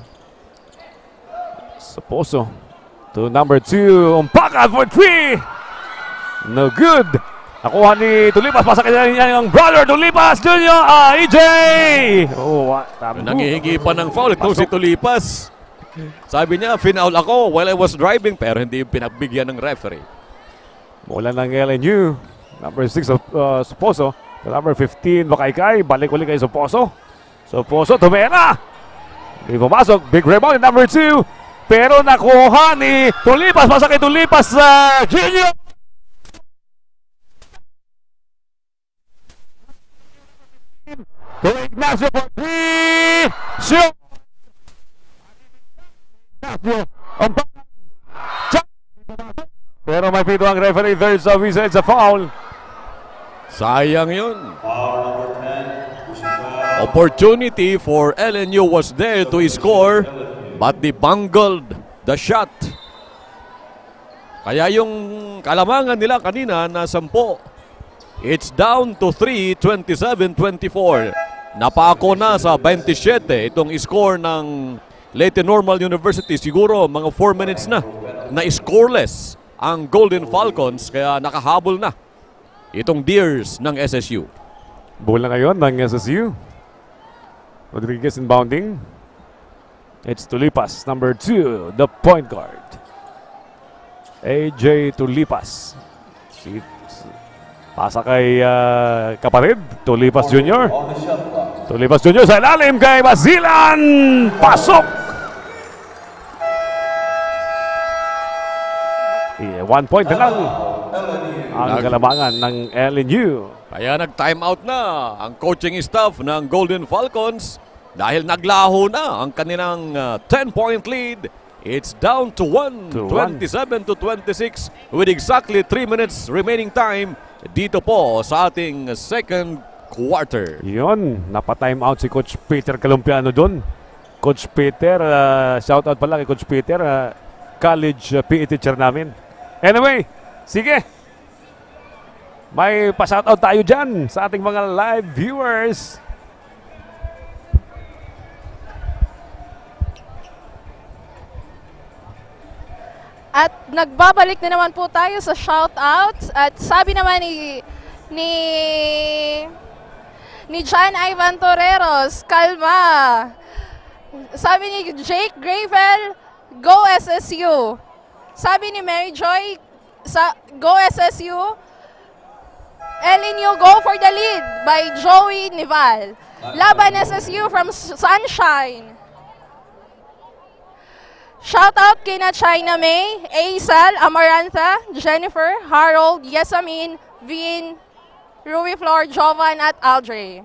Soposo to number 2. Umpaka for 3. No good. Nakuha ni Tulipas. Pasa kanya niya yung brother Tulipas Junior. EJ. Nangihingi pa ng foul itong si Tulipas. Sabi niya, finaul ako while I was driving pero hindi pinagbigyan ng referee. Bola ng LNU. Number 6 Soposo. To number 15 Bakaykay. Balik ulit kay Soposo. Soposo tumera. Hindi pumasok. Big rebound number 2. Pero nakuha ni Tulipas. Pasa kay Tulipas Junior. To Ignacio for 3. Shoot. Pero may pito ang referee. There's a whistle. It's a foul. Sayang yun. Opportunity for LNU was there to score, but they bungled the shot. Kaya yung kalamangan nila kanina na 10. It's down to 3, 27-24. Napako na sa 27 itong score ng Leyte Normal University. Siguro mga 4 minutes na scoreless ang Golden Falcons, kaya nakahabol na itong Deers ng SSU. Bola ngayon ng SSU. Rodriguez inbounding. It's Tulipas, number 2, the point guard. AJ Tulipas. Pasa kay kapatid, Tulipas Jr. Tulipas Jr. sa ilalim kay Basilan. Pasok! 1 point na lang ang kalamangan ng LNU. Kaya nag-timeout na ang coaching staff ng Golden Falcons dahil naglaho na ang kanilang 10-point lead. It's down to 27-26 with exactly 3 minutes remaining time dito po sa ating second quarter. Yun, napa-timeout si Coach Peter Calumpiano doon. Coach Peter, shoutout pala kay Coach Peter, college PE teacher namin. Anyway, sige. May pa-shoutout tayo dyan sa ating mga live viewers. At nagbabalik na naman po tayo sa shoutouts. At sabi naman ni John Ivan Torreros, kalma. Sabi ni Jake Gravel, go SSU. Sabi ni Mary Joy, go SSU. LNU, go for the lead by Joey Nival. Laban SSU from Sunshine. Shoutout kina China May, Aisal, Amarantha, Jennifer, Harold, Yesamin, Vin, Rui Flor, Jovan at Aldre.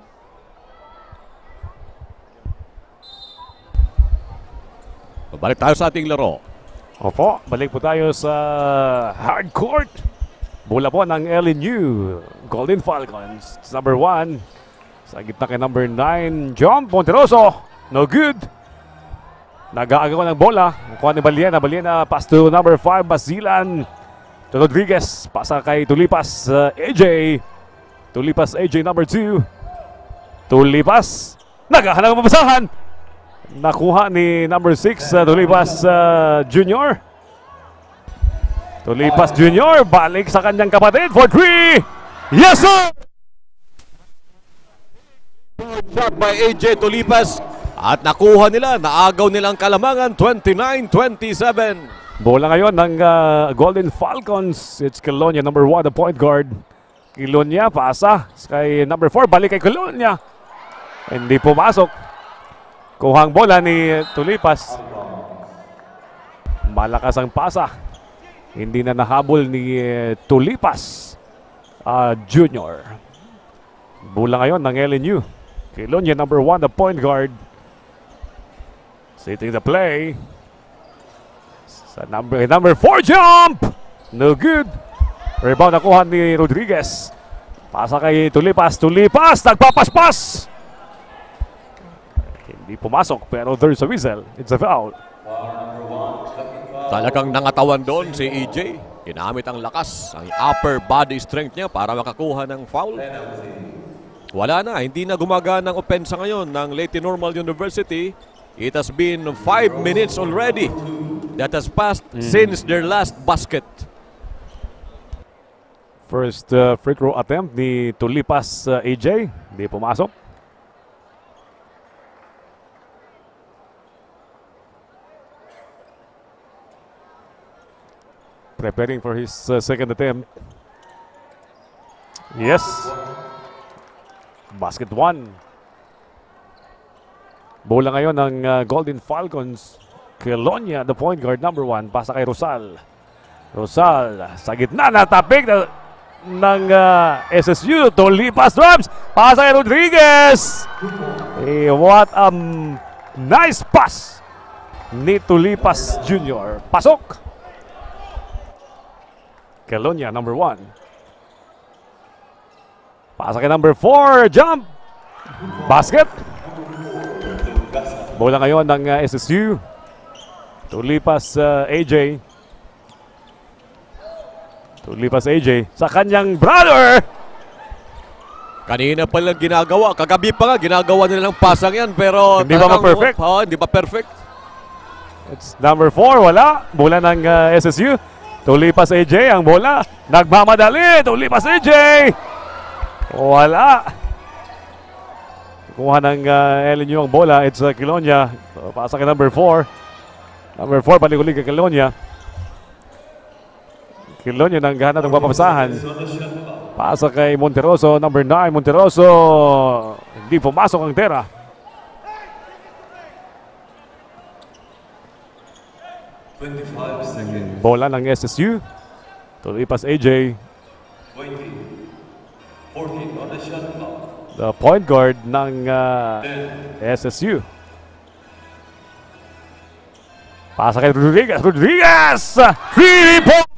Balik tayo sa ating laro. Opo, balik po tayo sa hard court. Bola po ng LNU Golden Falcons. It's number 1. Sa gitna kay number 9, John Monteroso. No good. Nag-aagaw ng bola. Kuha ni Baliena. Baliena pass to number 5, Basilan. To Rodriguez. Pasa kay Tulipas, AJ. Tulipas, AJ number 2. Tulipas. Naghahanap ng mabasahan. Nakuha ni number 6, Tulipas Jr. Tulipas Jr. Balik sa kanyang kapatid for 3. Yes, sir! Shot by AJ Tulipas. At nakuha nila, naagaw nilang kalamangan, 29-27. Bola ngayon ng Golden Falcons. It's Kilonia, number 1, the point guard. Kilonia, pasa kay number 4, balik kay Kilonia. Hindi pumasok. Kuhang bola ni Tulipas. Malakas ang pasa. Hindi na nahabol ni Tulipas Jr. Bola ngayon ng LNU. Kilonia, number 1, the point guard. Sitting the play. Sa number 4 jump! No good. Rebound nakuha ni Rodriguez. Pasa kay Tulipas. Tulipas! Nagpapaspas! Hindi pumasok pero there's a whistle. It's a foul. Talagang nangatawan doon si EJ. Ginamit ang lakas, ang upper body strength niya para makakuha ng foul. Wala na, hindi na gumagana ang opensa ngayon ng Leyte Normal University. It has been 5 minutes already that has passed since their last basket. First free throw attempt ni Tulipas AJ. Hindi pumasok. Preparing for his second attempt. Yes. Basket 1. Bola ngayon ng Golden Falcons. Kilonia, the point guard, number 1. Pasa kay Rosal. Rosal sa gitna, natapik ng SSU. Tulipas drops. Pasa kay Rodriguez. What a nice pass ni Tulipas Jr. Pasok. Kilonia, number 1. Pasa kay number 4. Jump. Basket. Bola ngayon ng SSU. Tulipas AJ. Tulipas AJ sa kanyang brother. Kanina pa lang ginagawa. Kagabi pa nga ginagawa nila ng pasang yan. Pero hindi ba perfect? Hindi ba perfect? It's number 4. Wala. Bola ng SSU. Tulipas AJ ang bola. Nagmamadali. Tulipas AJ. Wala. Kuha ng LNU ang bola. It's Kilonia. Pasa kay number 4. Number 4, balik-ulit kay Kilonia. Kilonia nang gahanap ng papasahan. Pasa kay Monteroso. Number 9, Monteroso. Hindi pumasok ang tera. Bola ng SSU. Tuloy pas AJ. 14 on the shot clock. The point guard ng SSU. Pasa kay Rodriguez. Rodriguez! 3-point!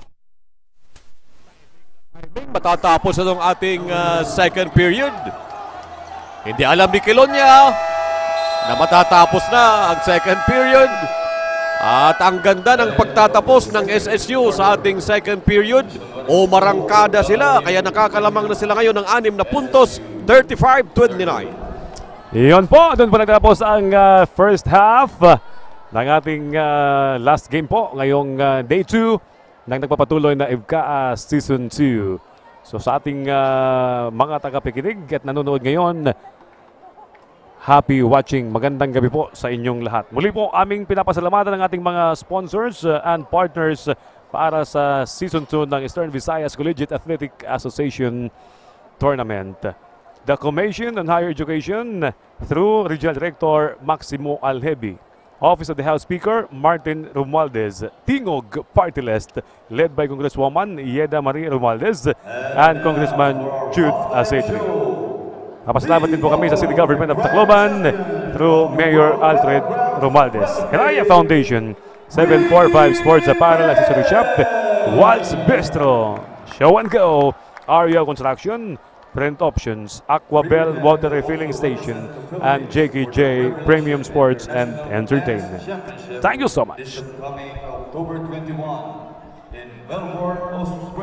Matatapos itong ating second period. Hindi alam ni Kilonia na matatapos na ang second period. At ang ganda ng pagtatapos ng SSU sa ating second period. O marangkada sila, kaya nakakalamang na sila ngayon ng 6 na puntos, 35-29. Iyon po, doon po nagtapos ang first half ng ating last game po ngayong day 2 ng nagpapatuloy na FCA Season 2. So sa ating mga tagapakinig at nanonood ngayon, happy watching. Magandang gabi po sa inyong lahat. Muli po aming pinapasalamatan ng ating mga sponsors and partners para sa Season 2 ng Eastern Visayas Collegiate Athletic Association Tournament. The Commission on Higher Education through Regional Director Maximo Alhebi. Office of the House Speaker Martin Romualdez. Tingog Party List led by Congresswoman Yeda Marie Romualdez and Congressman Jude Asetri. Napasalamat din po kami sa City Government of Tacloban through Mayor Alfred Romualdez. Heraya Foundation, 745 Sports Apparel Accessory Shop, Waltz Bistro, Show and Go, Aria Construction, Print Options, Aquabel Water Refilling Station, and JKJ Premium Sports and Entertainment. Thank you so much. Coming October 21 in Melbourne, Australia.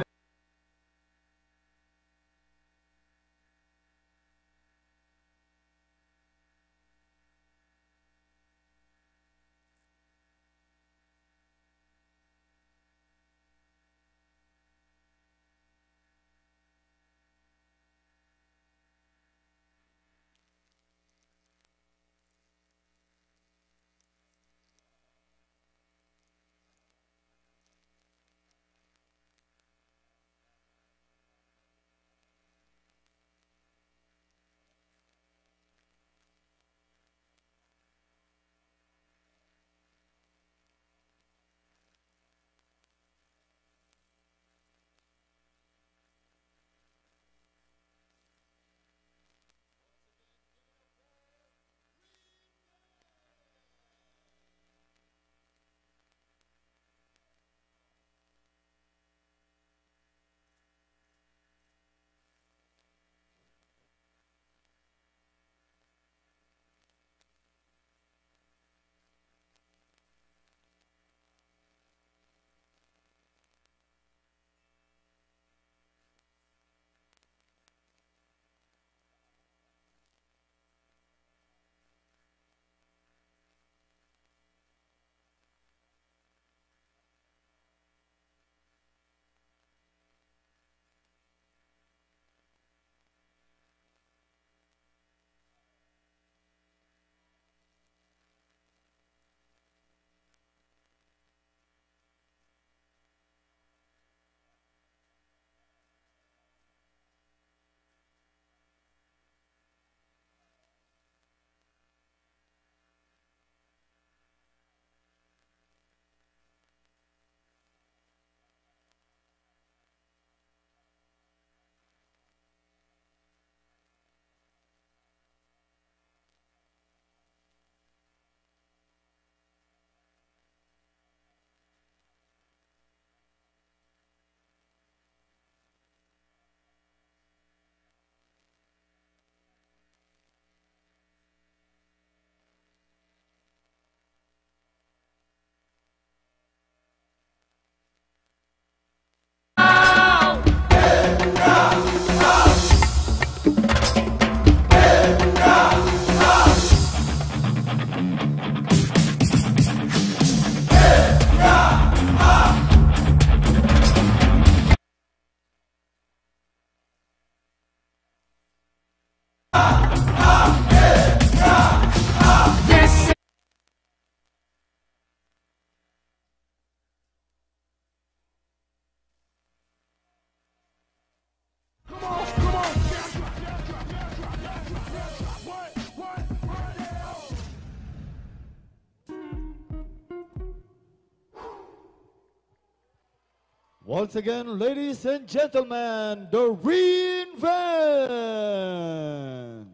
Once again, ladies and gentlemen, the Reinvent!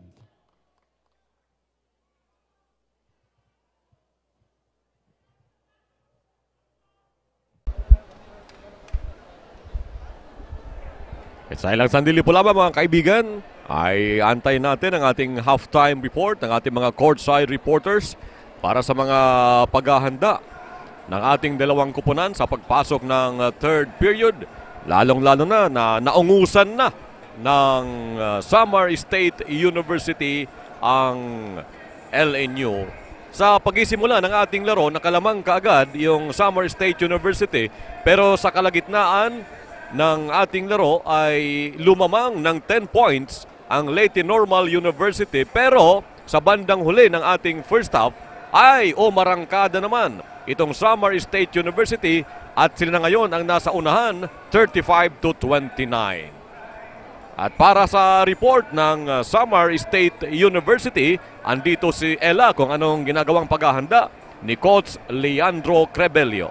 Sa ilang sandali po lamang mga kaibigan, ay antay natin ang ating halftime report, ng ating mga courtside reporters para sa mga paghahanda ng ating dalawang kupunan sa pagpasok ng third period. Lalong-lalo na naungusan na ng Samar State University ang LNU. Sa pagsisimula ng ating laro, nakalamang kaagad yung Samar State University, pero sa kalagitnaan ng ating laro ay lumamang ng 10 points ang Leyte Normal University, pero sa bandang huli ng ating first half ay umarangkada naman itong Samar State University at sila na ngayon ang nasa unahan 35-29. At para sa report ng Samar State University, andito si Ella kung anong ginagawang paghahanda ni Coach Leandro Crebello.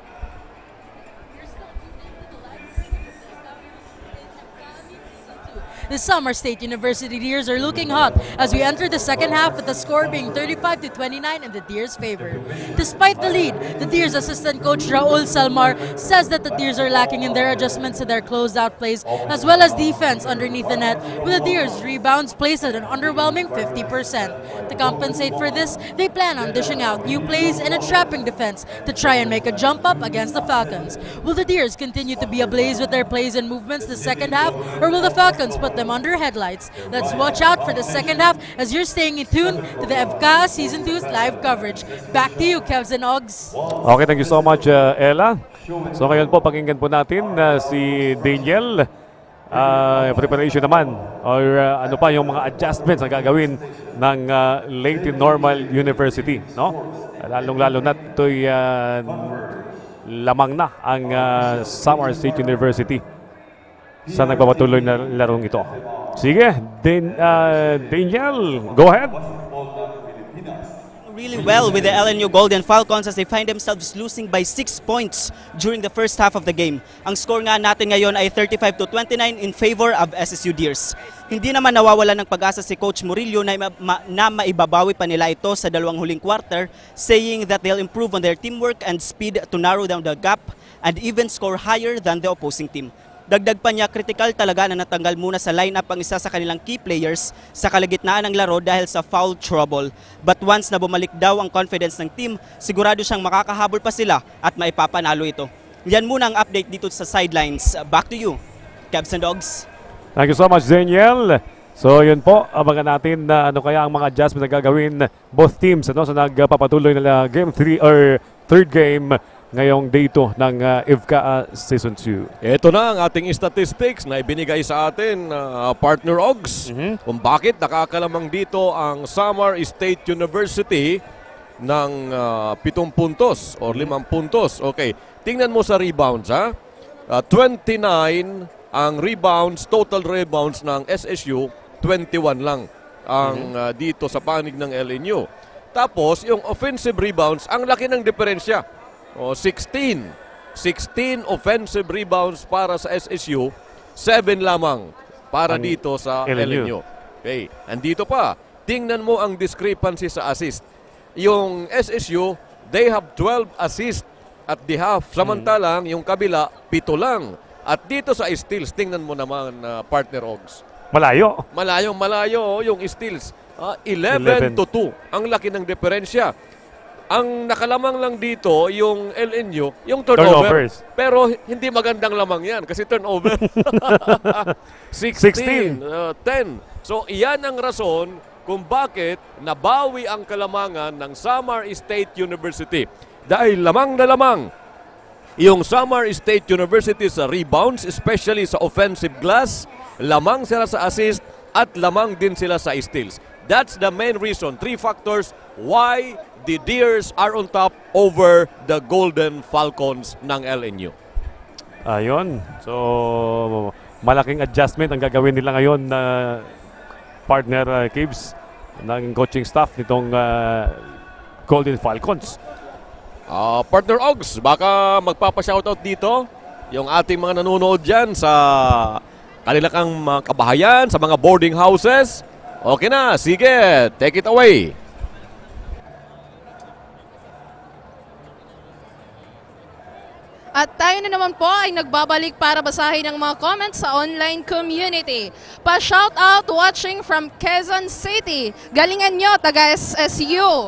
The Samar State University Deers are looking hot as we enter the second half with the score being 35-29 in the Deers' favor. Despite the lead, the Deers assistant coach Raul Salmar says that the Deers are lacking in their adjustments to their closed-out plays as well as defense underneath the net, with the Deers' rebounds placed at an underwhelming 50%. To compensate for this, they plan on dishing out new plays and a trapping defense to try and make a jump up against the Falcons. Will the Deers continue to be ablaze with their plays and movements the second half, or will the Falcons put them under headlights? Let's watch out for the second half as you're staying in tune to the FCA Season 2's live coverage. Back to you, Kevs and Oggs. Okay, thank you so much, Ella. So ngayon po, pakinggan po natin si Daniel. Preparation naman or ano pa yung mga adjustments na gagawin ng Leyte Normal University, no? Lalong-lalo na ito'y lamang na ang Samar State University sa nagpapatuloy na larong ito. Sige, Daniel, go ahead. Really well with the LNU Golden Falcons as they find themselves losing by 6 points during the first half of the game. Ang score nga natin ngayon ay 35-29 in favor of SSU Deers. Hindi naman nawawalan ng pag-asa si Coach Murillo na maibabawi pa nila ito sa dalawang huling quarter, saying that they'll improve on their teamwork and speed to narrow down the gap and even score higher than the opposing team. Dagdag pa niya, critical talaga na natanggal muna sa lineup ang isa sa kanilang key players sa kalagitnaan ng laro dahil sa foul trouble. But once na bumalik daw ang confidence ng team, sigurado siyang makakahabol pa sila at maipapanalo ito. Yan muna ang update dito sa sidelines. Back to you, Cavs and Dogs. Thank you so much, Daniel. So yun po, abangan natin na ano kaya ang mga adjustments na gagawin both teams sa nagpapatuloy na Game 3 or third game ngayong day 2 ng FCA Season 2. Ito na ang ating statistics na ibinigay sa atin, partner Oggs, kung bakit nakakalamang dito ang Samar State University ng 7 puntos or 5 puntos. Okay, tingnan mo sa rebounds, ha? 29 ang rebounds, total rebounds ng SSU, 21 lang ang dito sa panig ng LNU. Tapos, yung offensive rebounds, ang laki ng diferensya. 16 offensive rebounds para sa SSU, 7 lamang para dito sa LNU. Okay, andito pa, tingnan mo ang discrepancy sa assist. Yung SSU, they have 12 assists at the half, samantalang yung kabila, 7 lang. At dito sa steals, tingnan mo naman, partner Oggs. Malayo. Malayo yung steals. 11-2. Ang laki ng diferensya. Ang nakalamang lang dito, yung LNU, yung turnover. Pero hindi magandang lamang yan kasi turnover. 16, 10. So iyan ang rason kung bakit nabawi ang kalamangan ng Samar State University. Dahil lamang na lamang yung Samar State University sa rebounds, especially sa offensive glass, lamang sila sa assist at lamang din sila sa steals. That's the main reason, 3 factors why the Deers are on top over the Golden Falcons ng LNU. Ayun. So, malaking adjustment ang gagawin nila ngayon na partner Caves ng coaching staff nitong Golden Falcons. Partner Oggs, baka magpapa-shoutout dito yung ating mga nanonood dyan sa kanilang mga kabahayan, sa mga boarding houses. Okay na, sige, take it away. At tayo na naman po ay nagbabalik para basahin ang mga comments sa online community. Pa-shout out watching from Quezon City. Galingan nyo, taga SSU.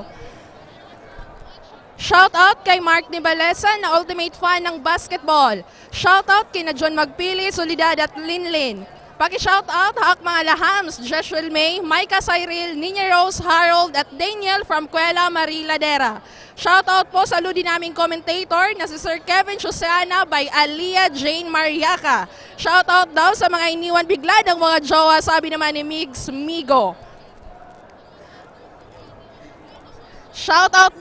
Shout out kay Mark Nibalesan na ultimate fan ng basketball. Shout out kina John Magpili, Solidad at Linlin. Paki-shout out hak mga lahams, Jeshuel May, Micah Cyril, Ninya Rose, Harold at Daniel from Kuela Mariladera. Shout out po sa ludi naming commentator na si Sir Kevin Chosiana by Alia Jane Mariaca. Shout out daw sa mga iniwan bigla ng mga jowa, sabi naman ni Migs Migo. Shout out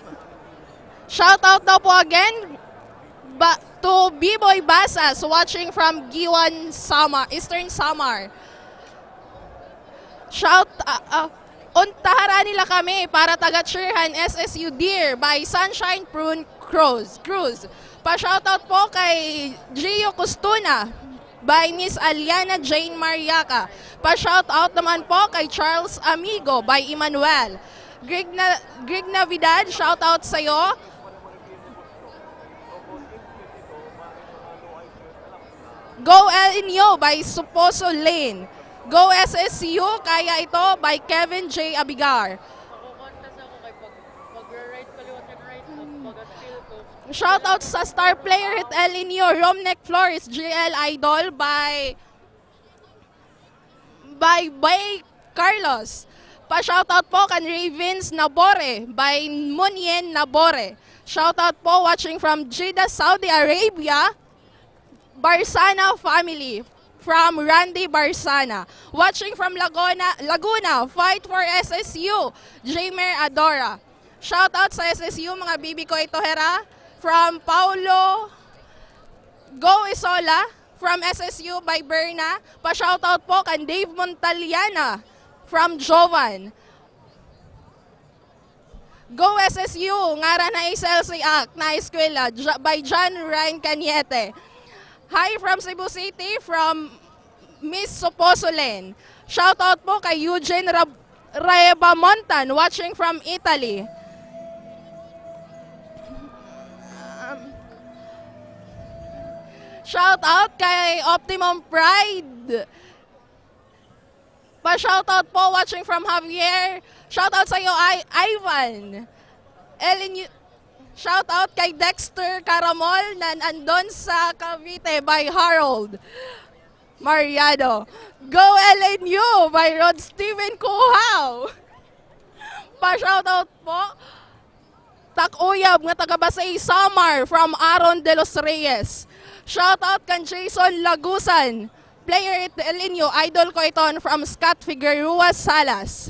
daw po again to B-Boy Basas watching from Giwan, Eastern Samar. Untahara nila kami para taga-cheerhan SSU Deer by Sunshine Prune Cruz. Pa-shoutout po kay Gio Costuna by Miss Aliana Jane Mariaca. Pa-shoutout naman po kay Charles Amigo by Emmanuel. Greg Navidad, shoutout sa'yo. Go LNU by Suposo Lane. Go SSU, kaya ito by Kevin J. Abigar. Shoutout sa star player at LNU, Romnek Flores, GL Idol by Carlos. Pa-shoutout po kan Ravens Nabore by Munien Nabore. Shoutout po watching from Jeddah, Saudi Arabia, Barsana family from Randy Barsana. Watching from Laguna, Fight for SSU, Jamer Adora. Shoutout sa SSU, mga bibi ko ito hera. From Paulo Go Isola, from SSU by Berna. Pa-shoutout po kan Dave Montaliana from Jovan. Go SSU, ngara na SLC Act na eskwela by John Ryan Cañete. Hi from Cebu City, from Miss Soposolen. Shoutout po kay Eugene Raebamontan, watching from Italy. Shoutout kay Optimum Pride. Pa-shoutout po watching from Javier. Shoutout sa iyo, Ivan. Shoutout kay Dexter Caramol na andon sa Cavite by Harold Mariado. Go LNU by Rod Steven Kuhaw. Pa-shoutout po Tak-uyab nga taga-Basay Samar from Aaron De Los Reyes. Shoutout kan Jason Lagusan, player at LNU, idol ko ito from Scott Figueroa Salas.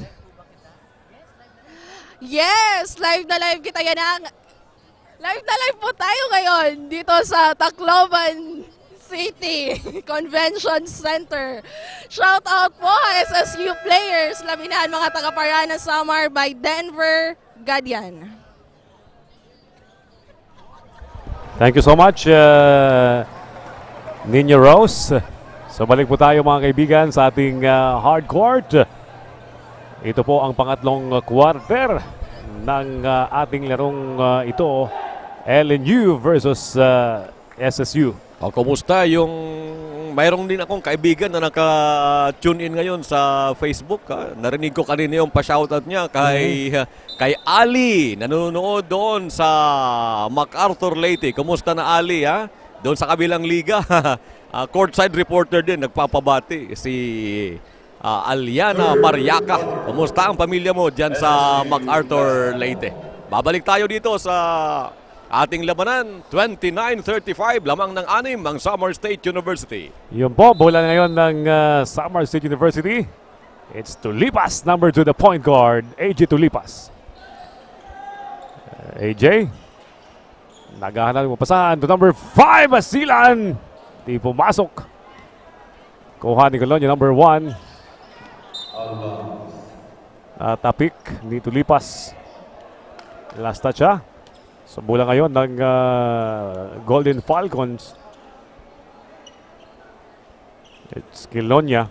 Yes, live na live kita yan ang live na live po tayo ngayon dito sa Tacloban City Convention Center. Shout out po SSU players, laminahan mga taga-Paraná Samar by Denver Gadian. Thank you so much, Ninya Rose. So balik po tayo mga kaibigan sa ating hard court. Ito po ang pangatlong quarter ng ating larong ito, LNU versus SSU. O, kumusta yung mayroong din akong kaibigan na naka-tune in ngayon sa Facebook. Narinig ko kanina yung pa-shoutout niya kay Ali, nanonood doon sa MacArthur Leyte. Kumusta na Ali, ha? Doon sa kabilang liga. Courtside reporter din, nagpapabati si Aliana Mariaca. Kumusta ang pamilya mo dyan sa MacArthur Leyte? Babalik tayo dito sa ating labanan, 29-35, lamang ng 6 ang Samar State University. Yun po, bola ngayon ng Samar State University. It's Tulipas, number 2, the point guard, AJ Tulipas. AJ, naghahanap mo pasahan to number 5, Asilan. Di pumasok. Kuha ni Colonia, number 1. Tapik ni Tulipas. Last touch, ha? So bola ngayon ng Golden Falcons. It's Kilonia.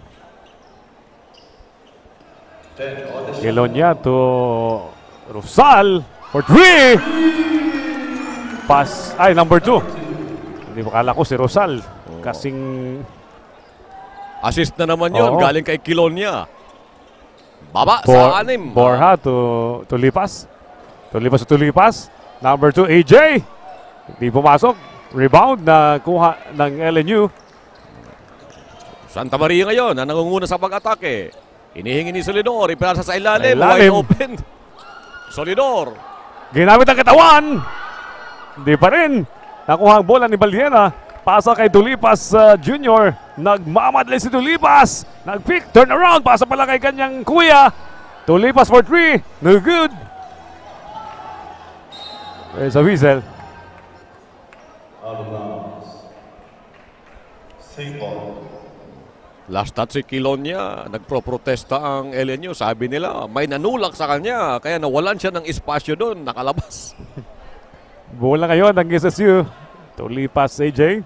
10 audition. Kilonia to Rosal for 3. Pass. Ay, number 2. Hindi makala ko si Rosal. Kasing Assist na naman yun, Oo. galing kay Kilonia. Baba sa 6. Borja to Lipas. Tulipas. Number 2, AJ. Hindi pumasok. Rebound na kuha ng LNU. Santa Maria ngayon na nangunguna sa pag-atake. Inihingi ni Solidor, ipinasa sa ilalim, Ilalim. wide open. Solidor. Ginamit ang katawan. Hindi pa rin. Nakuha ang bola ni Valiena. Pasa kay Tulipas Jr. Nagmamadali si Tulipas. Nag-pick, turn around. Pasa pala kay kanyang kuya. Tulipas for 3. No good. There's a whistle. Out of bounds. Safe ball. Last touch si Kilonia, nagpro-protesta ang LNU. Sabi nila, may nanulak sa kanya. Kaya nawalan siya ng espasyo doon, nakalabas. Bola ngayon ng SSU. Tulipas AJ.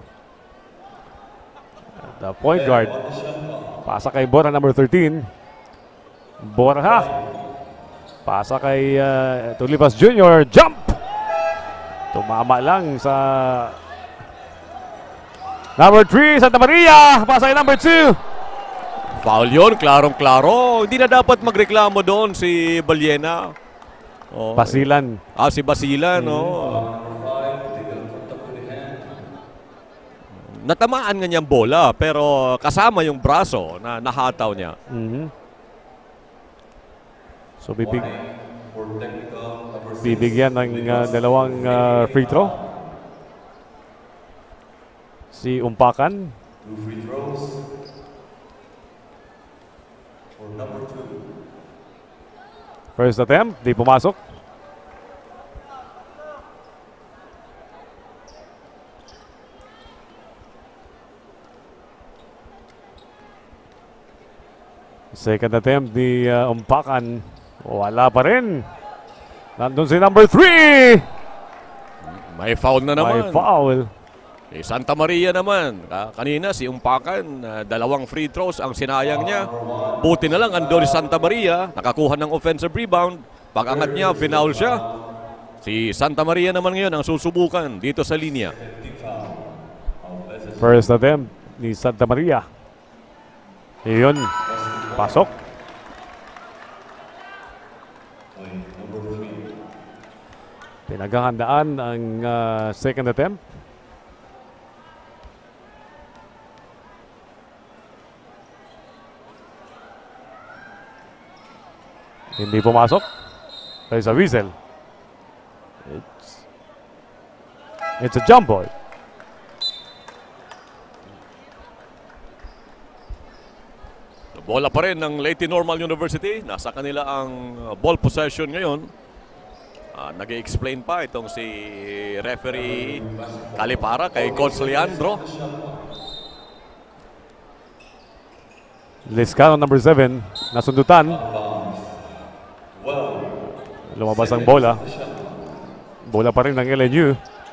The point guard. Pasa kay Borja number 13. Borja. Pasa kay Tulipas Jr. Jump! Tumama lang sa number 3, Santa Maria. Pasa kay number 2. Foul yun, klarong-klaro. Hindi na dapat magreklamo doon si Valiena. Oh. Basilan. Si Basilan, Natamaan nga niyang bola, pero kasama yung braso na nahataw niya. So For technical number 6. bibigyan ng dalawang free throw. Si Umpakan. 2 free throws. For number 2. First attempt, di pumasok. Second attempt ni Umpakan. Wala pa rin. Nandun si number 3. May foul na naman. May foul. Santa Maria naman. Kanina si Umpakan, dalawang free throws ang sinayang niya. Buti na lang andun si Santa Maria, nakakuha ng offensive rebound. Pag-angat niya, foul siya. Si Santa Maria naman ngayon ang susubukan dito sa linya. First attempt ni Santa Maria. Iyon. Pasok. Pinaghahandaan ang second attempt. Hindi pumasok. There's a whistle. It's a jump ball. Bola pa rin ng Leyte Normal University. Nasa kanila ang ball possession ngayon. Nag-i-explain pa itong si referee Calipara kay Coach Leandro. Liscano number 7. Nasundutan. Lumabas ang bola. Bola pa rin ng LNU.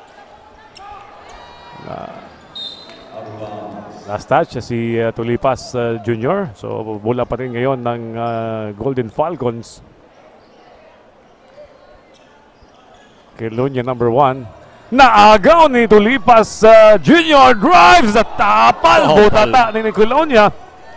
Last touch si Tulipas Jr. So bola pa rin ngayon ng Golden Falcons. Kilonia number 1. Naagaw ni Tulipas Jr. Drives at tapal. Butata ni Kilonia.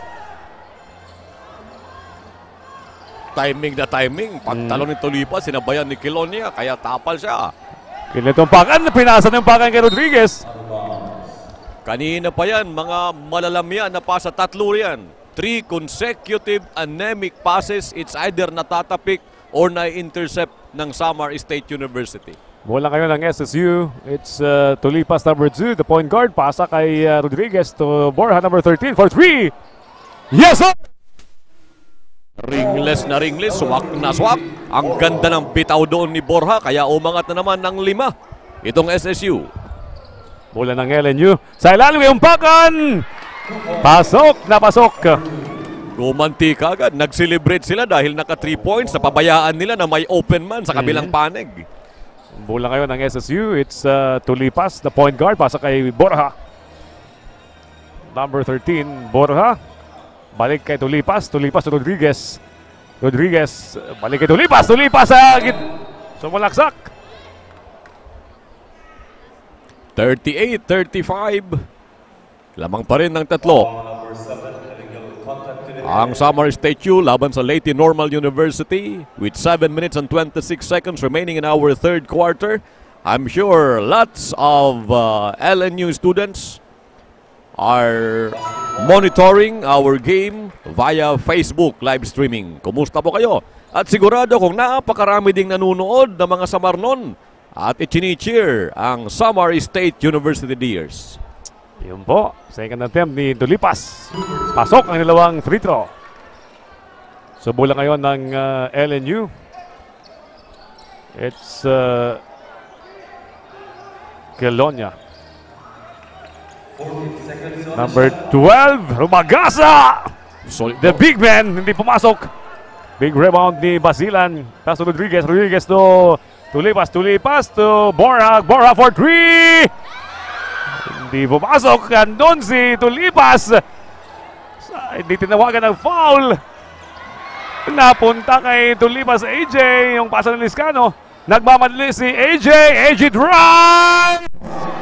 Timing na timing. Pagtalo ni Tulipas, sinabayan ni Kilonia. Kaya tapal siya. Kinitong pakan. Pinasa ng pakan kay Rodriguez. Kanina pa yan, mga malalamya na pasa, tatlo yan. 3 consecutive anemic passes. It's either natatapik or na-intercept ng Samar State University. Bola kayo ng SSU. It's Tulipas number 2, the point guard. Pasa kay Rodriguez to Borja number 13 for 3. Yes, sir! Ringless na ringless, swak na swak. Ang ganda ng bitaw doon ni Borja, kaya umangat na naman ng 5 itong SSU. Bola ng LNU. Sa ilalim yung Umpakan. Pasok na pasok. Gumanti ka agad. Nag-celebrate sila dahil naka 3 points. Napabayaan nila na may open man sa kabilang panig. Bola ngayon ng SSU. It's Tulipas, the point guard. Pasa kay Borja. number 13, Borja. Balik kay Tulipas. Tulipas to Rodriguez. Rodriguez, balik kay Tulipas. Tulipas sa sumalaksak. 38-35. Lamang pa rin ng tatlo. Ang Samar State U laban sa Leyte Normal University with 7 minutes and 26 seconds remaining in our third quarter. I'm sure lots of LNU students are monitoring our game via Facebook live streaming. Kumusta po kayo? At sigurado kung napakarami ding nanonood ng mga Samarnon at ichini-cheer ang Samar State University Deers. Yun po, second attempt ni Tulipas. Pasok ang dalawang free throw. Subo lang ngayon ng LNU. It's Kelonia. Number 12, Rumagasa! The big man, hindi pumasok. Big rebound ni Basilan. Pass to Rodriguez. Rodriguez to Tulipas. Tulipas to Borja. Borja for 3! Hindi pumasok. Andun si Tulipas. Hindi tinawagan ng foul. Napunta kay Tulipas AJ. Yung pasa ng Liscano. Nagmamadali si AJ. AJ drive!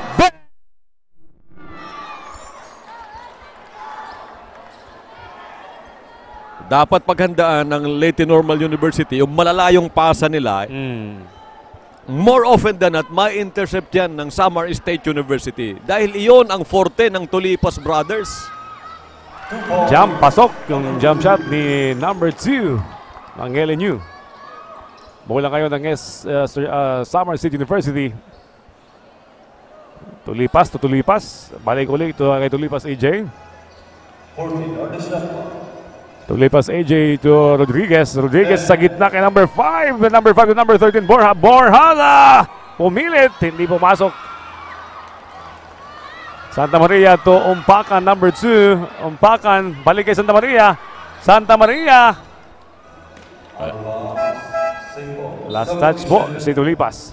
Dapat paghandaan ng Leyte Normal University yung malalayong pasa nila. More often than not, ma-intercept yan ng Samar State University. Dahil iyon ang forte ng Tulipas Brothers. Jump, pasok. Yung jump shot ni number 2 ng LNU. Bola kayo ng Samar State University. Tulipas to Tulipas. Balik ulit ito kay Tulipas AJ. Tulipas AJ to Rodriguez. Rodriguez sa gitna kay number 5. Number 5 to number 13. Borja. Borja na! Pumilit. Hindi pumasok. Santa Maria to Umpakan. Number 2. Umpakan. Balik kay Santa Maria. Santa Maria. Last touch po si Tulipas.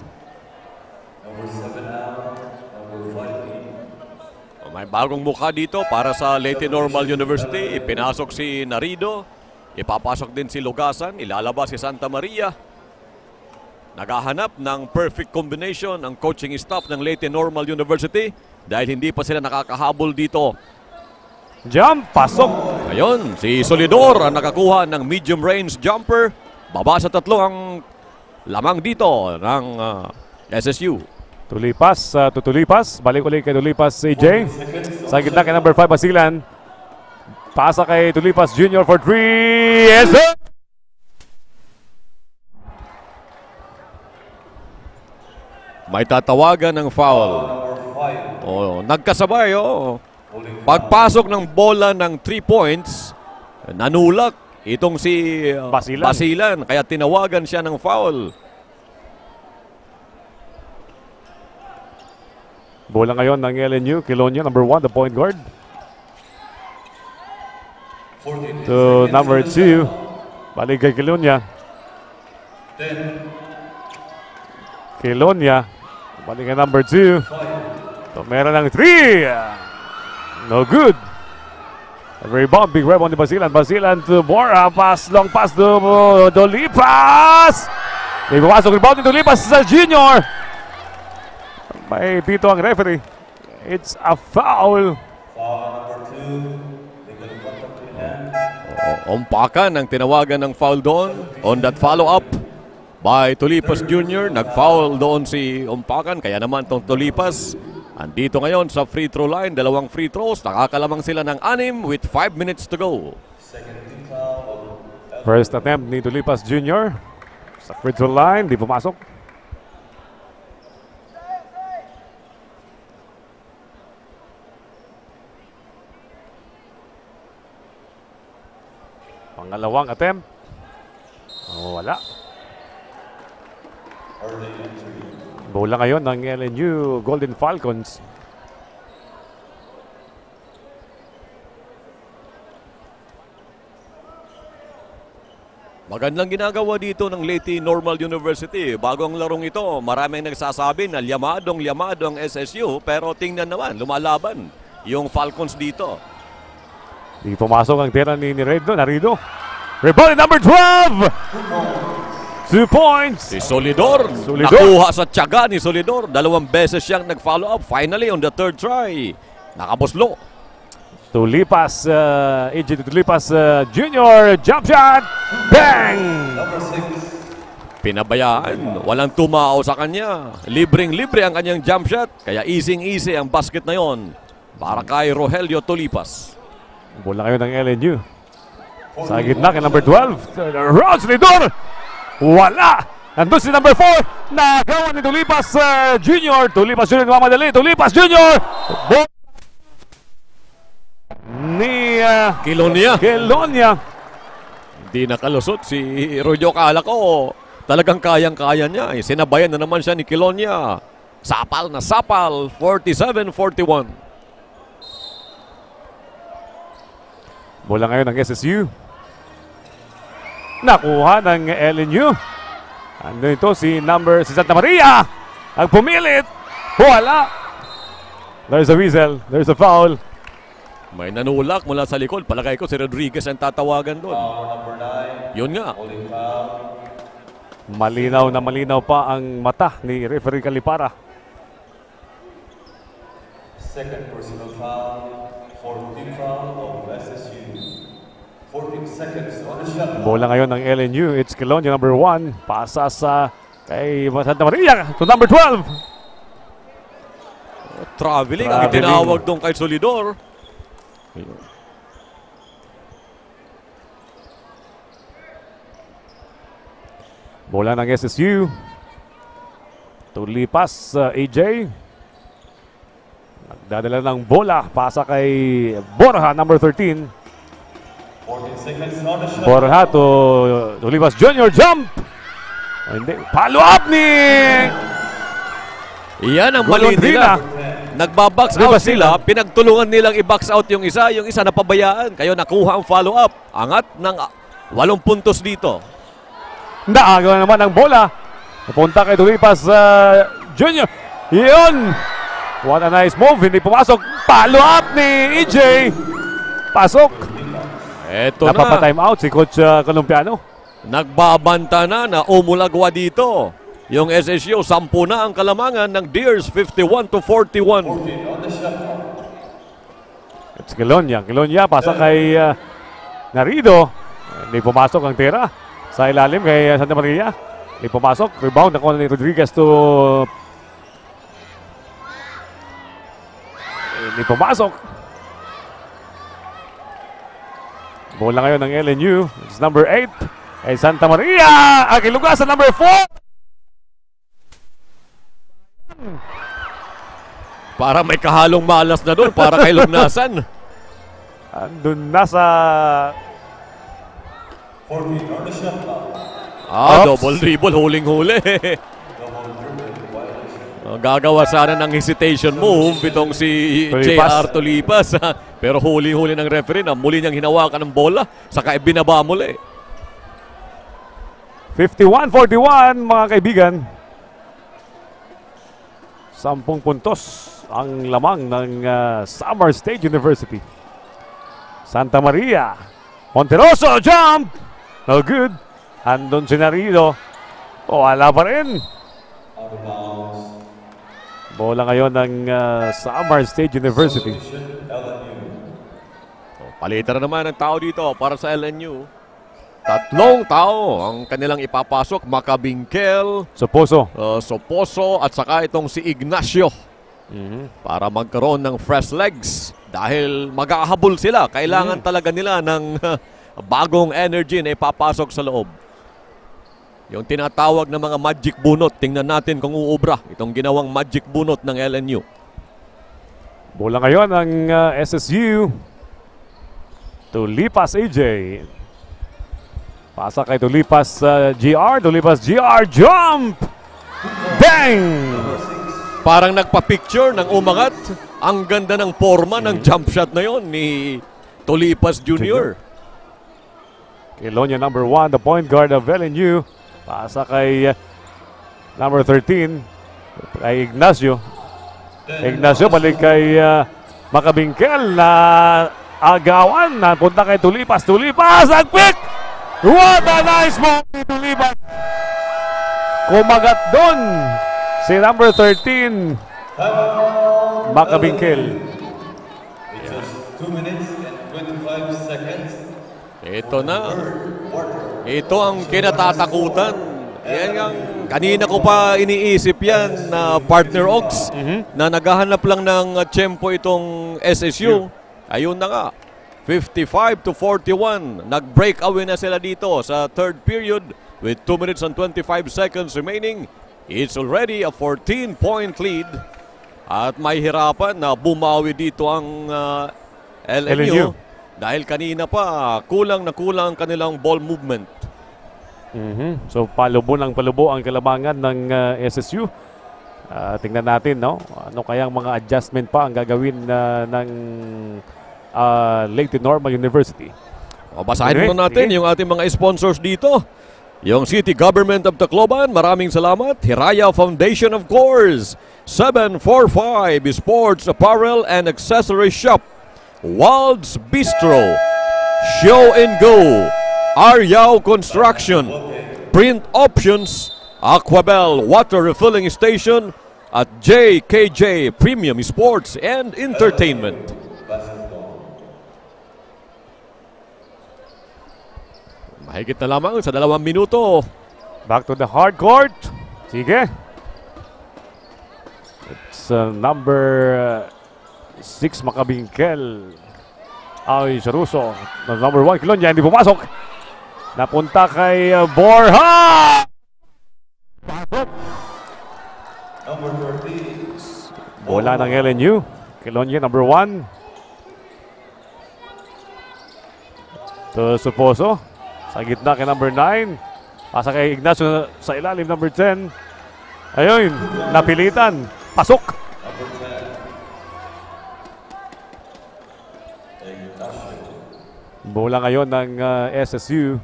May bagong mukha dito para sa Leyte Normal University. Ipinasok si Narido. Ipapasok din si Lugasan. Ilalabas si Santa Maria. Naghahanap ng perfect combination ang coaching staff ng Leyte Normal University dahil hindi pa sila nakakahabol dito. Jump, pasok. Ngayon, si Solidor ang nakakuha ng medium range jumper. Baba sa tatlo ang lamang dito ng SSU. Tulipas to Tulipas. Balik ulit kay Tulipas AJ. Sa gitna kay number 5 Basilan. Pasa kay Tulipas Jr. for 3. Yes, sir! May tatawagan ng foul. Oh, nagkasabay. Oh. Pagpasok ng bola ng 3 points, nanulak itong si Basilan. Kaya tinawagan siya ng foul. Bola ngayon ng LNU. Kelonia, number 1, the point guard. To number 2. Balik kay Kelonia. Kelonia. Balik kay number 2. So, meron ng 3. No good. A very bomb. Big rebound ni Basilan. Basilan to Borja. Pass. Long pass to Tulipas. May pumasok rebound ni Tulipas sa junior. May pito ang referee. It's a foul. Umpakan ang tinawagan ng foul doon. On that follow-up by Tulipas Jr. Nag-foul doon si Umpakan. Kaya naman itong Tulipas andito ngayon sa free throw line. 2 free throws. Nakakalamang sila ng 6 with 5 minutes to go. First attempt ni Tulipas Jr. Sa free throw line. Di pumasok. Pangalawang attempt. Oh, wala. Bola ngayon ng LNU Golden Falcons. Magandang ginagawa dito ng Leyte Normal University. Bago ang larong ito, maraming nagsasabi na lyamado ang SSU. Pero tingnan naman, lumalaban yung Falcons dito. Di pumasok ang tira ni Narido. Rebound number 12! 2 points! Si Solidor, nakuha sa tiyaga ni Solidor. 2 beses siyang nag-follow up. Finally, on the 3rd try, nakabuslo. Tulipas, AJ Tulipas Jr. Jump shot! Bang! Pinabayaan, walang tumao sa kanya. Libreng-libre ang kanyang jump shot. Kaya easy-easy ang basket na yon para kay Rogelio Tulipas. Bola kayo ng LNU. Sa gitna kay number 12. Ron Solidor! Wala! Nandun si number 4. Nagawa ni Tulipas Jr. Tulipas Jr. mamadali. Tulipas Jr. Ni Kilonia. Hindi nakalusot si Rojo. Kala ko talagang kayang-kaya niya. Sinabayan na naman siya ni Kilonia. Sapal na sapal. 47-41. Bola ngayon ng SSU. Nakuha ng LNU. Ano ito si Santa Maria. Ang pumilit. Wala. There's a whistle. There's a foul. May nanulak mula sa likod. Palagay ko si Rodriguez ang tatawagan doon. Yun nga. Malinaw na malinaw pa ang mata ni referee Calipara. Second personal foul, 14th foul of SSU. 14 seconds on the shot. Bola ngayon ng LNU. It's Kilonia number 1. Pasa sa kay Santa Maria to number 12. Traveling ang tinawag doon kay Solidor. Bola ng SSU. Tulipas AJ. Nagdadala ng bola. Pasa kay Borja, number 13. 14 seconds on the shot. Borja to Tulipas Jr. Jump! Hindi. Follow up ni... Iyan ang mali nila. Nagbabox out sila. Pinagtulungan nilang i-box out yung isa napabayaan. Kayo nakuha ang follow up. Angat ng 8 puntos dito. Naagawa naman ang bola. Napunta kay Tulipas Jr. Yun! What a nice move. Hindi pumasok. Follow up ni EJ. Pasok. Eto na. Napapa-time out si Coach Columpiano. Nagbabanta na umulagwa dito. Yung SSU, 10 na ang kalamangan ng Deers, 51-41. It's Kilonia. Kilonia pasa kay Narido. Hindi pumasok ang tira. Sa ilalim kay Santa Maria. Hindi pumasok. Rebound ako ni Rodriguez to... Hindi pumasok. Bola ngayon ng LNU. It's number 8. Ay Santa Maria. Ang ilugas sa number 4. Para may kahalong malas na doon. Para kay Lugnasan. Andun na sa... 14 on the shot clock. Double dribble. Huling-huli. Gagawa sana ng hesitation move itong si JR Tulipas. Pero huli-huli ng referee na muli niyang hinawakan ng bola. Saka ibinaba muli. 51-41 mga kaibigan. 10 puntos ang lamang ng Samar State University. Santa Maria. Monteroso jump. No good. Andun si Narido. Wala pa rin. Out of bounds. Bola ngayon ng Samar State University. Palitan na naman ang tao dito para sa LNU. 3 tao ang kanilang ipapasok. Makabingkel, Soposo. Soposo at saka itong si Ignacio. Para magkaroon ng fresh legs. Dahil maghahabol sila. Kailangan talaga nila ng bagong energy na ipapasok sa loob. Yung tinatawag na mga magic bunot. Tingnan natin kung uubra itong ginawang magic bunot ng LNU. Bola ngayon ng SSU. Tulipas AJ. Pasa kay Tulipas GR. Tulipas GR jump! Bang! Parang nagpa-picture ng umangat. Ang ganda ng forma ng jump shot na yon ni Tulipas Jr. Kilonia number 1, the point guard of LNU. Pasa kay number 13, kay Ignacio. Ignacio balik kay Makabingkel na agawan. Napunta kay Tulipas. Tulipas, ang pick! What a nice move ni Tulipas. Kumagat doon si number 13, Makabingkil. It's just 2 minutes and 25 seconds. Ito na. Ito ang kinatatakutan. Yan ang kanina ko pa iniisip yan na partner Ogs na naghahanap lang ng tiyempo itong SSU. Ayun na nga. 55-41. Nag-breakaway na sila dito sa third period with 2 minutes and 25 seconds remaining. It's already a 14-point lead. At may hirapan na bumawi dito ang LNU. Dahil kanina pa, kulang na kulang ang kanilang ball movement. So palubo ng palubo ang kalamangan ng SSU. Tingnan natin, no? Ano kayang mga adjustment pa ang gagawin ng Leyte Normal University. Basahin muna natin yung ating mga sponsors dito. Yung City Government of Tacloban, maraming salamat. Hiraya Foundation, of course. 745 Sports Apparel and Accessory Shop. Wald's Bistro, Show and Go, Aryao Construction, Print Options, Aquabel Water Refilling Station, at JKJ Premium Sports and Entertainment. Mahigit na lamang sa 2 minuto. Back to the hard court. Sige. It's number 6 Makabingkel. Ay, Saruso. Number 1 Kilonya, hindi pumasok. Napunta kay Borja. Pasok. Number 30. Bola ng LNU. Kilonya, number 1. To Suposo. Sa gitna kay number 9. Pasa kay Ignacio sa ilalim, number 10. Ayun, napilitan. Pasok. Bola ngayon ng SSU.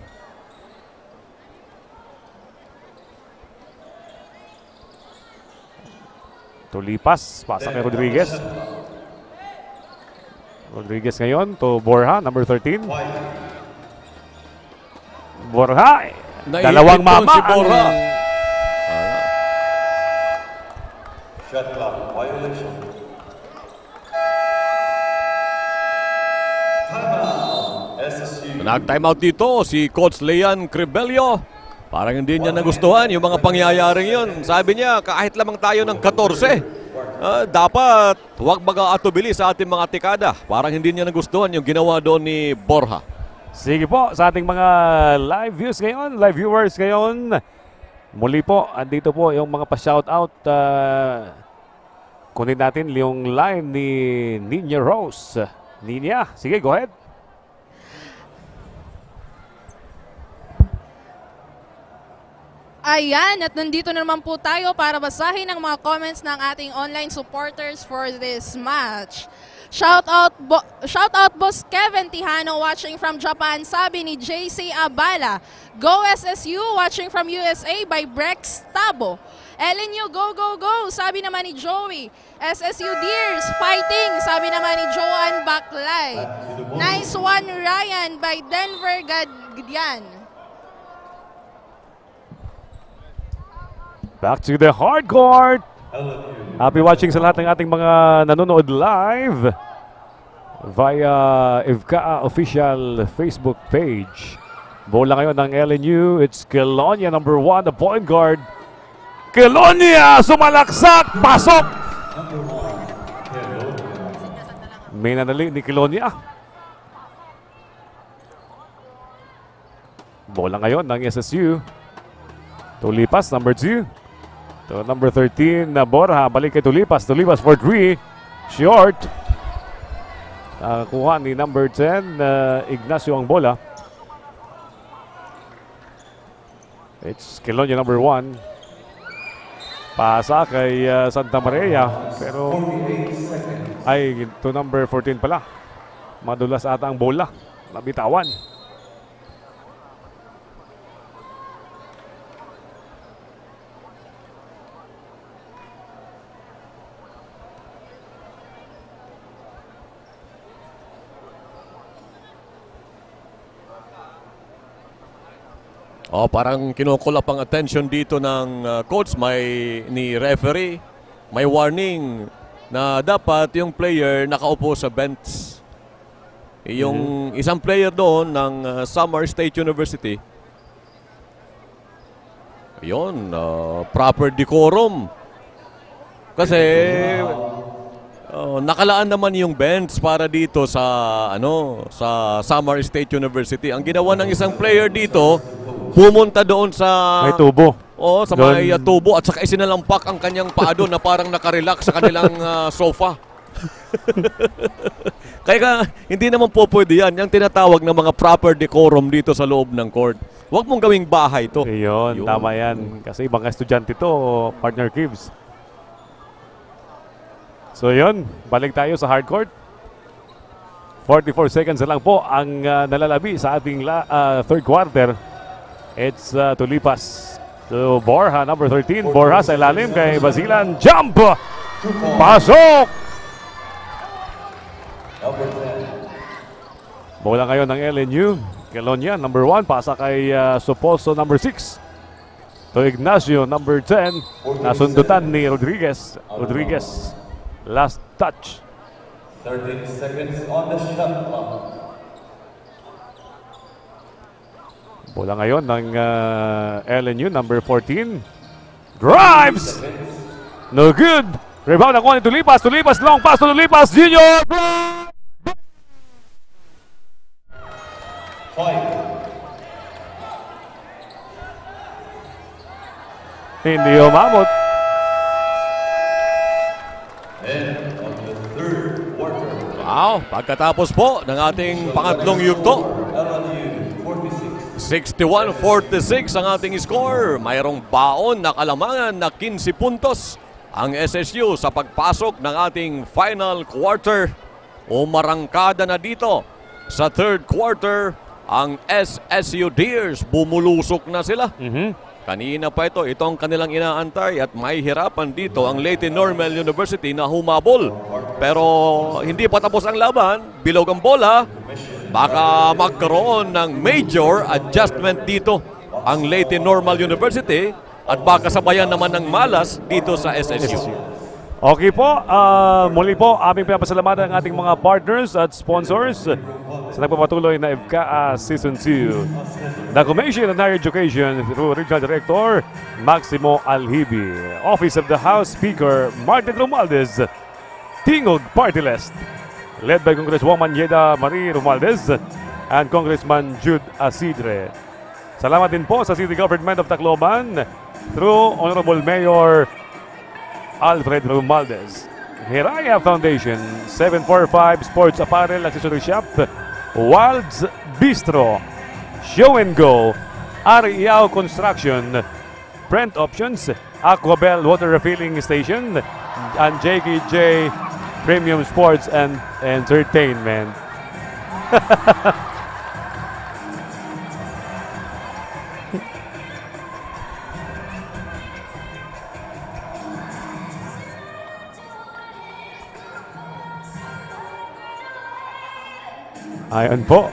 Tulipas, pasa kay Rodriguez. Rodriguez ngayon to Borja, number 13. Borja, dalawang mama. Si Borja. Shot clock violation. Nag-timeout dito si Coach Leon Cribelio. Parang hindi niya nagustuhan yung mga pangyayaring yun. Sabi niya, kahit lamang tayo ng 14, dapat huwag mag-aatubili sa ating mga tikada. Parang hindi niya nagustuhan yung ginawa doon ni Borja. Sige po, sa ating mga live views ngayon, live viewers ngayon, muli po, andito po yung mga pa-shoutout. Kunin natin yung line ni Ninya Rose. Ninya, sige, go ahead. Ayan, at nandito na naman po tayo para basahin ang mga comments ng ating online supporters for this match. Shout out Boss Kevin Tijano watching from Japan, sabi ni JC Abala. Go SSU watching from USA by Brex Tabo. LNU, go, go, go, sabi naman ni Joey. SSU Deers, fighting, sabi naman ni Joan Baclay. Nice one, Ryan, by Denver Gadyan. Back to the hard court. Happy watching sa lahat ng ating mga nanonood live via FCA official Facebook page. Bola ngayon ng LNU. It's Kelonia, number 1, the point guard. Kelonia, sumalaksak, pasok. May nanali ni Kelonia. Bola ngayon ng SSU. Tulipas, number 2. So, number 13 na Borja, balik kay Tulipas. Tulipas for 3. Short. Kuha ni number 10, Ignacio ang bola. It's Kelonia, number 1. Pasa kay Santa Maria. Pero, ay, to number 14 pala. Madulas ata ang bola. Nabitawan. Oh, parang kinukulap ang attention dito ng coach, ni referee. May warning na dapat yung player nakaupo sa bench. Yung isang player doon ng Samar State University, yun, proper decorum. Kasi nakalaan naman yung bench para dito sa sa Samar State University. Ang ginawa ng isang player dito, pumunta doon sa May tubo. Oo, sa may tubo at saka isinalampak ang kanyang paa doon na parang nakarelax sa kanilang sofa. Kaya hindi naman po pwede yan. Yung tinatawag ng mga proper decorum dito sa loob ng court. Huwag mong gawing bahay to. Yun, tama yan. Kasi ibang estudyante to, partner Gibbs. So yun, balik tayo sa hard court. 44 seconds na lang po ang nalalabi sa ating third quarter. It's tulipas to Borja, number 13. Borja sa ilalim kay Basilan. Jump! Pasok! Bola ngayon ng LNU. Kilonia, number 1. Pasa kay Suposo, number 6. To Ignacio, number 10. Nasundutan ni Rodriguez. Rodriguez, last touch. 13 seconds on the shot clock. Bola ngayon ng LNU, number 14. Drives! No good! Rebound ako ni Tulipas. Tulipas, long pass to Tulipas. Junior! Hindi umabot. End of the third quarter. Wow, pagkatapos po ng ating pangatlong yugto, LNU 46. 61-46 ang ating score. Mayroong baon na kalamangan na 15 puntos ang SSU sa pagpasok ng ating final quarter. Umarangkada na dito sa third quarter ang SSU Deers. Bumulusok na sila. Kanina pa ito ang kanilang inaantay at may hirapan dito ang Leyte Normal University na humabol. Pero hindi pa tapos ang laban, bilog ang bola. Baka magkaroon ng major adjustment dito ang Leyte Normal University at baka sabayan naman ng malas dito sa SSU. Okay po, muli po aming pinapasalamatan ang ating mga partners at sponsors sa nagpapatuloy na FCA Season 2. The Commission on Higher Education through Regional Director Maximo Alhibi. Office of the House Speaker Martin Romualdez. Tingog Party List, led by Congresswoman Yeda Marie Romualdez and Congressman Jude Asidre. Salamat din po sa City Government of Tacloban through Honorable Mayor Alfred Romualdez. Hiraya Foundation, 745 Sports Apparel Accessory Shop, Wald's Bistro, Show and Go, Ariao Construction, Brent Options, Aquabel Water Refilling Station, and JKJ Premium Sports and Entertainment. Ayan po.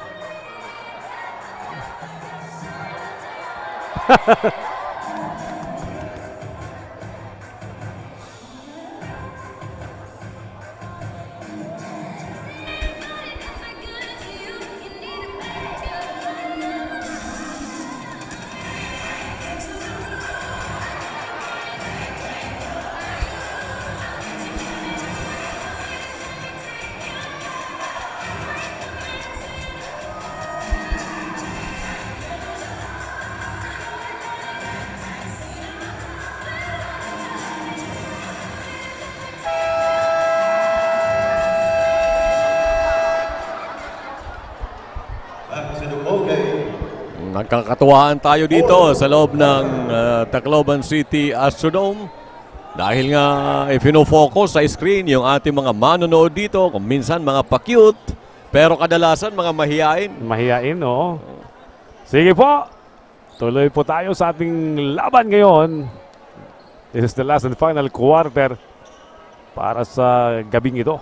Nagkakatuwaan tayo dito sa loob ng Tacloban City Astrodome dahil nga ipino-focus sa screen yung ating mga manonood dito, kung minsan mga pa-cute pero kadalasan mga mahiyain. Mahiyain, oo. Sige po, tuloy po tayo sa ating laban ngayon. This is the last and final quarter para sa gabing ito.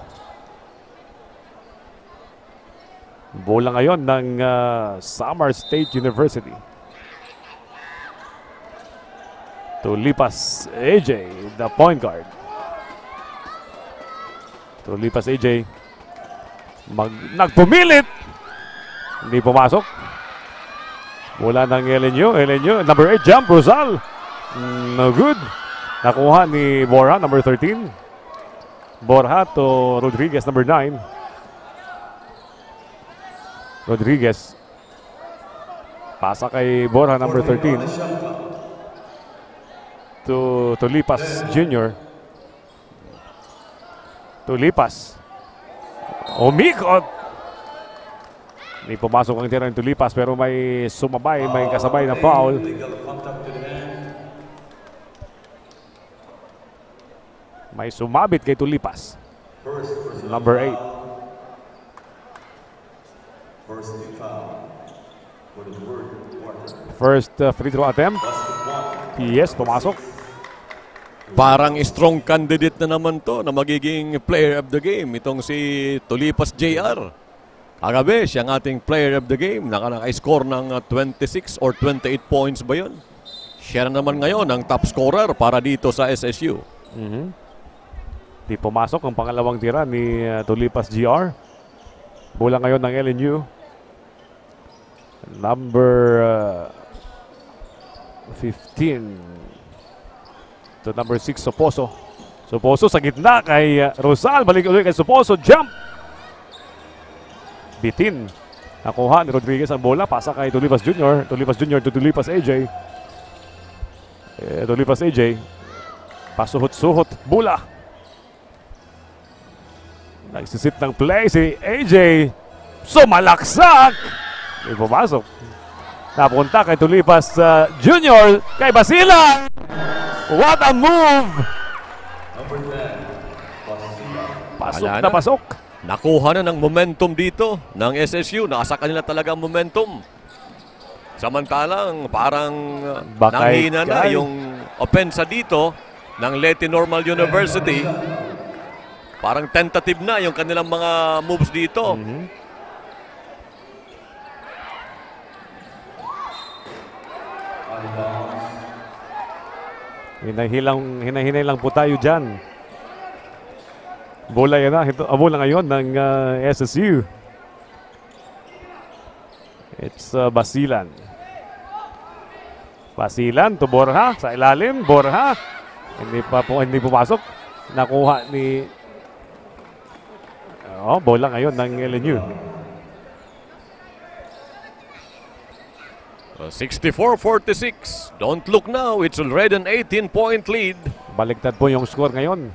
Bola ngayon ng Samar State University. Tulipas AJ, the point guard. Tulipas AJ. Nagpumilit. Hindi pumasok. Mula ng LNU. Number 8 jump. Rosal. No good. Nakuha ni Borja, number 13. Borja to Rodriguez, number 9. Rodriguez. Pasa kay Borja, number 13. To Tulipas Jr. Tulipas. Umikot. Hindi pumasok ang tira ng Tulipas pero may sumabay, may kasabay na foul. May sumabit kay Tulipas. Number 8. First free throw attempt. Yes, pumasok. Parang strong candidate na naman to na magiging player of the game. Itong si Tulipas JR. Kagabi, siya ang ating player of the game. Naka-score ng 26 or 28 points ba yun? Siya na naman ngayon ang top scorer para dito sa SSU. Di pumasok ang pangalawang tira ni Tulipas GR. Bola ngayon ng LNU. Number 15 to number 6, Soposo. Soposo sa gitna kay Rosal. Balik ulit kay Soposo. Jump! Bitin. Nakuha ni Rodriguez ang bola. Pasa kay Tulipas Jr. Tulipas Jr. to Tulipas AJ. Tulipas AJ. Pasuhot-suhot. Bola. Nagsisit ng play si AJ. Sumalaksak! May pumasok. Napunta kay Tulipas Jr. Kay Basila. What a move! Pasok na pasok. Nakuha na ng momentum dito ng SSU. Nasa kanila talaga ang momentum. Samantalang parang nanghina na yung opensa dito ng Leyte Normal University. Parang tentative na yung kanilang mga moves dito. Hinahinay lang po tayo dyan. Bola yan na. Bola ngayon ng SSU. It's Basilan. Basilan to Borja. Sa ilalim. Borja. Hindi pumasok. Nakuha ni... bola ngayon ng LNU. 64-46. Don't look now. It's already an 18-point lead. Baliktad po yung score ngayon.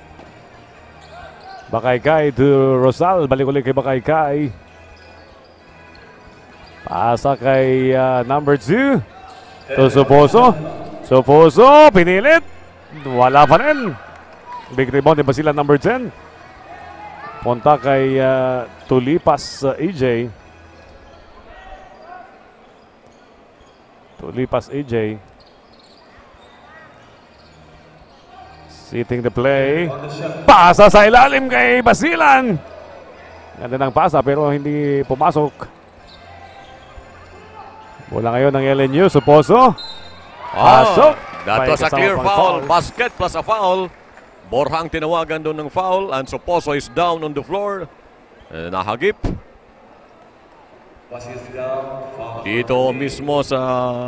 Bakaykay to Rosal. Balik ulit kay Bakaykay. Pasa kay number 2. To Soposo. Soposo. Pinilit. Wala pa rin. Big rebound din ba sila number 10? Punta kay Tulipas AJ. Tulipas AJ. Sitting the play. Pasa sa ilalim kay Basilan. Ganda ng pasa pero hindi pumasok. Bola ngayon ng LNU. Soposo. Pasok. That was a clear foul. Basket plus a foul. Borja ang tinawagan doon ng foul. And Soposo is down on the floor. Nahagip. Dito mismo sa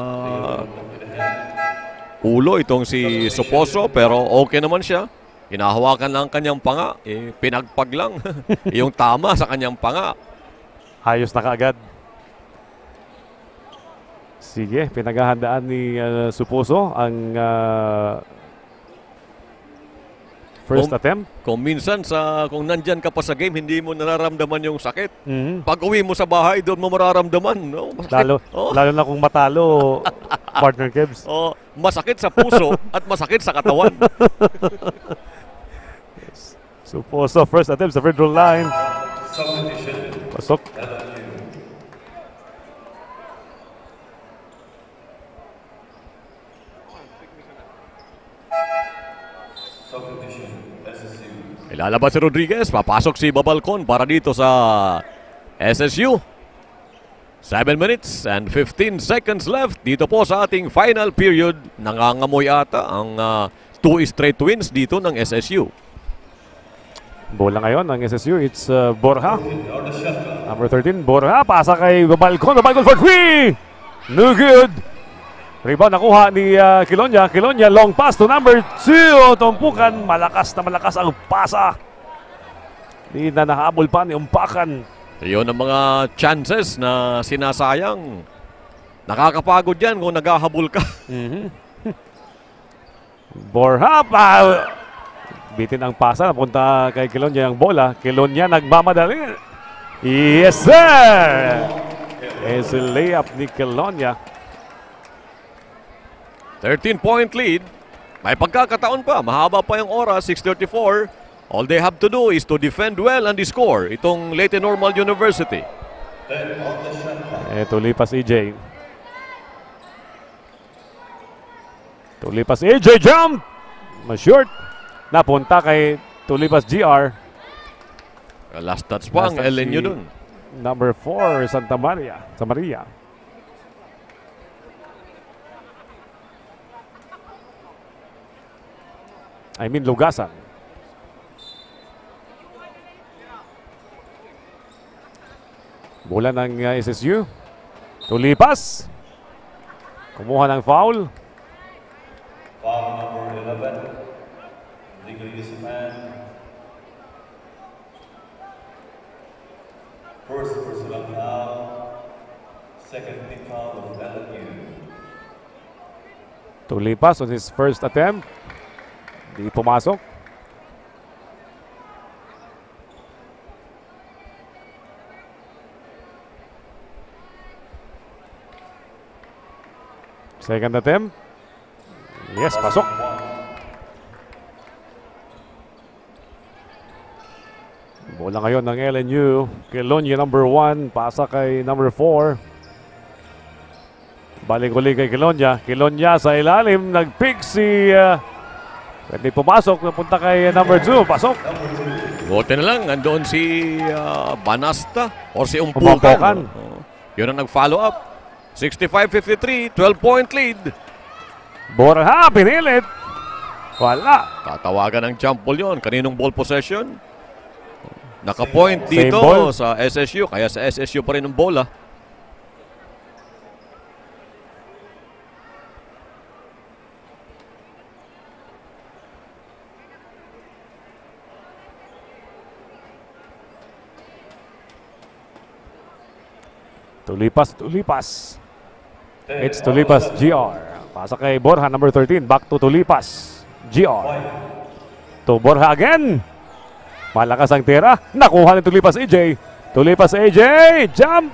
ulo itong si Soposo, pero okay naman siya. Hinahawakan lang kanyang panga, pinagpag lang yung tama sa kanyang panga. Ayos na kaagad. Sige, pinaghahandaan ni Soposo ang first attempt. Kung minsan kung nandyan ka pa sa game, hindi mo nararamdaman yung sakit. Pag uwi mo sa bahay, doon mo mararamdaman. No? Lalo na kung matalo, partner Kebs. Masakit sa puso at masakit sa katawan. Soposo, first attempt sa free throw line. Pasok. Ilalabas si Rodriguez, papasok si Babalcon para dito sa SSU. 7 minutes and 15 seconds left dito po sa ating final period. Nangangamoy ata ang 2 straight wins dito ng SSU. Bola ngayon ng SSU. It's Borja. Number 13, Borja. Pasa kay Babalcon. Babalcon for 3. No good. Rebound nakuha ni Kilonya. Kilonya, long pass to number 2. Tumpukan. Malakas na malakas ang pasa. Di na nahabol pa ni Umpakan. Iyon ang mga chances na sinasayang. Nakakapagod yan kung naghahabol ka. Borja pa. Bitin ang pasa. Napunta kay Kilonya ang bola. Kilonya nagmamadali. Yes, sir! Es el layup ni Kilonya. 13-point lead. May pagkakataon pa. Mahaba pa yung oras. 6:34. All they have to do is to defend well and score. Itong Leyte Normal University. Tulipas EJ. Tulipas EJ jump. Mas-short. Napunta kay Tulipas GR. Last touch pa ang LNU dun. Number 4, Santa Maria. Lugasan. Bola ng SSU. Tulipas. Kumuha ng foul. Foul number 11. Legal use of hand. First personal foul. Second team foul of LNU. Tulipas on his first attempt. Di pumasok. Second attempt. Yes, pasok. Bola ngayon ng LNU. Kilonya number 1. Pasa kay number 4. Balik-uli kay Kilonya. Kilonya sa ilalim. Nag-pick si... Pwede pumasok. Napunta kay number 2. Pasok. Buti na lang. Nandoon si Banasta or si Umpukan. Yun ang nag-follow up. 65-53, 12-point lead. Borja, pinilit. Wala. Tatawagan ng jump ball yun. Kaninong ball possession? Naka-point dito sa SSU. Kaya sa SSU pa rin ang bola. Tulipas. It's Tulipas GR. Pasa kay Borja, number 13. Back to Tulipas GR. To Borja again. Malakas ang tira. Nakuha ni Tulipas AJ. Tulipas AJ. Jump.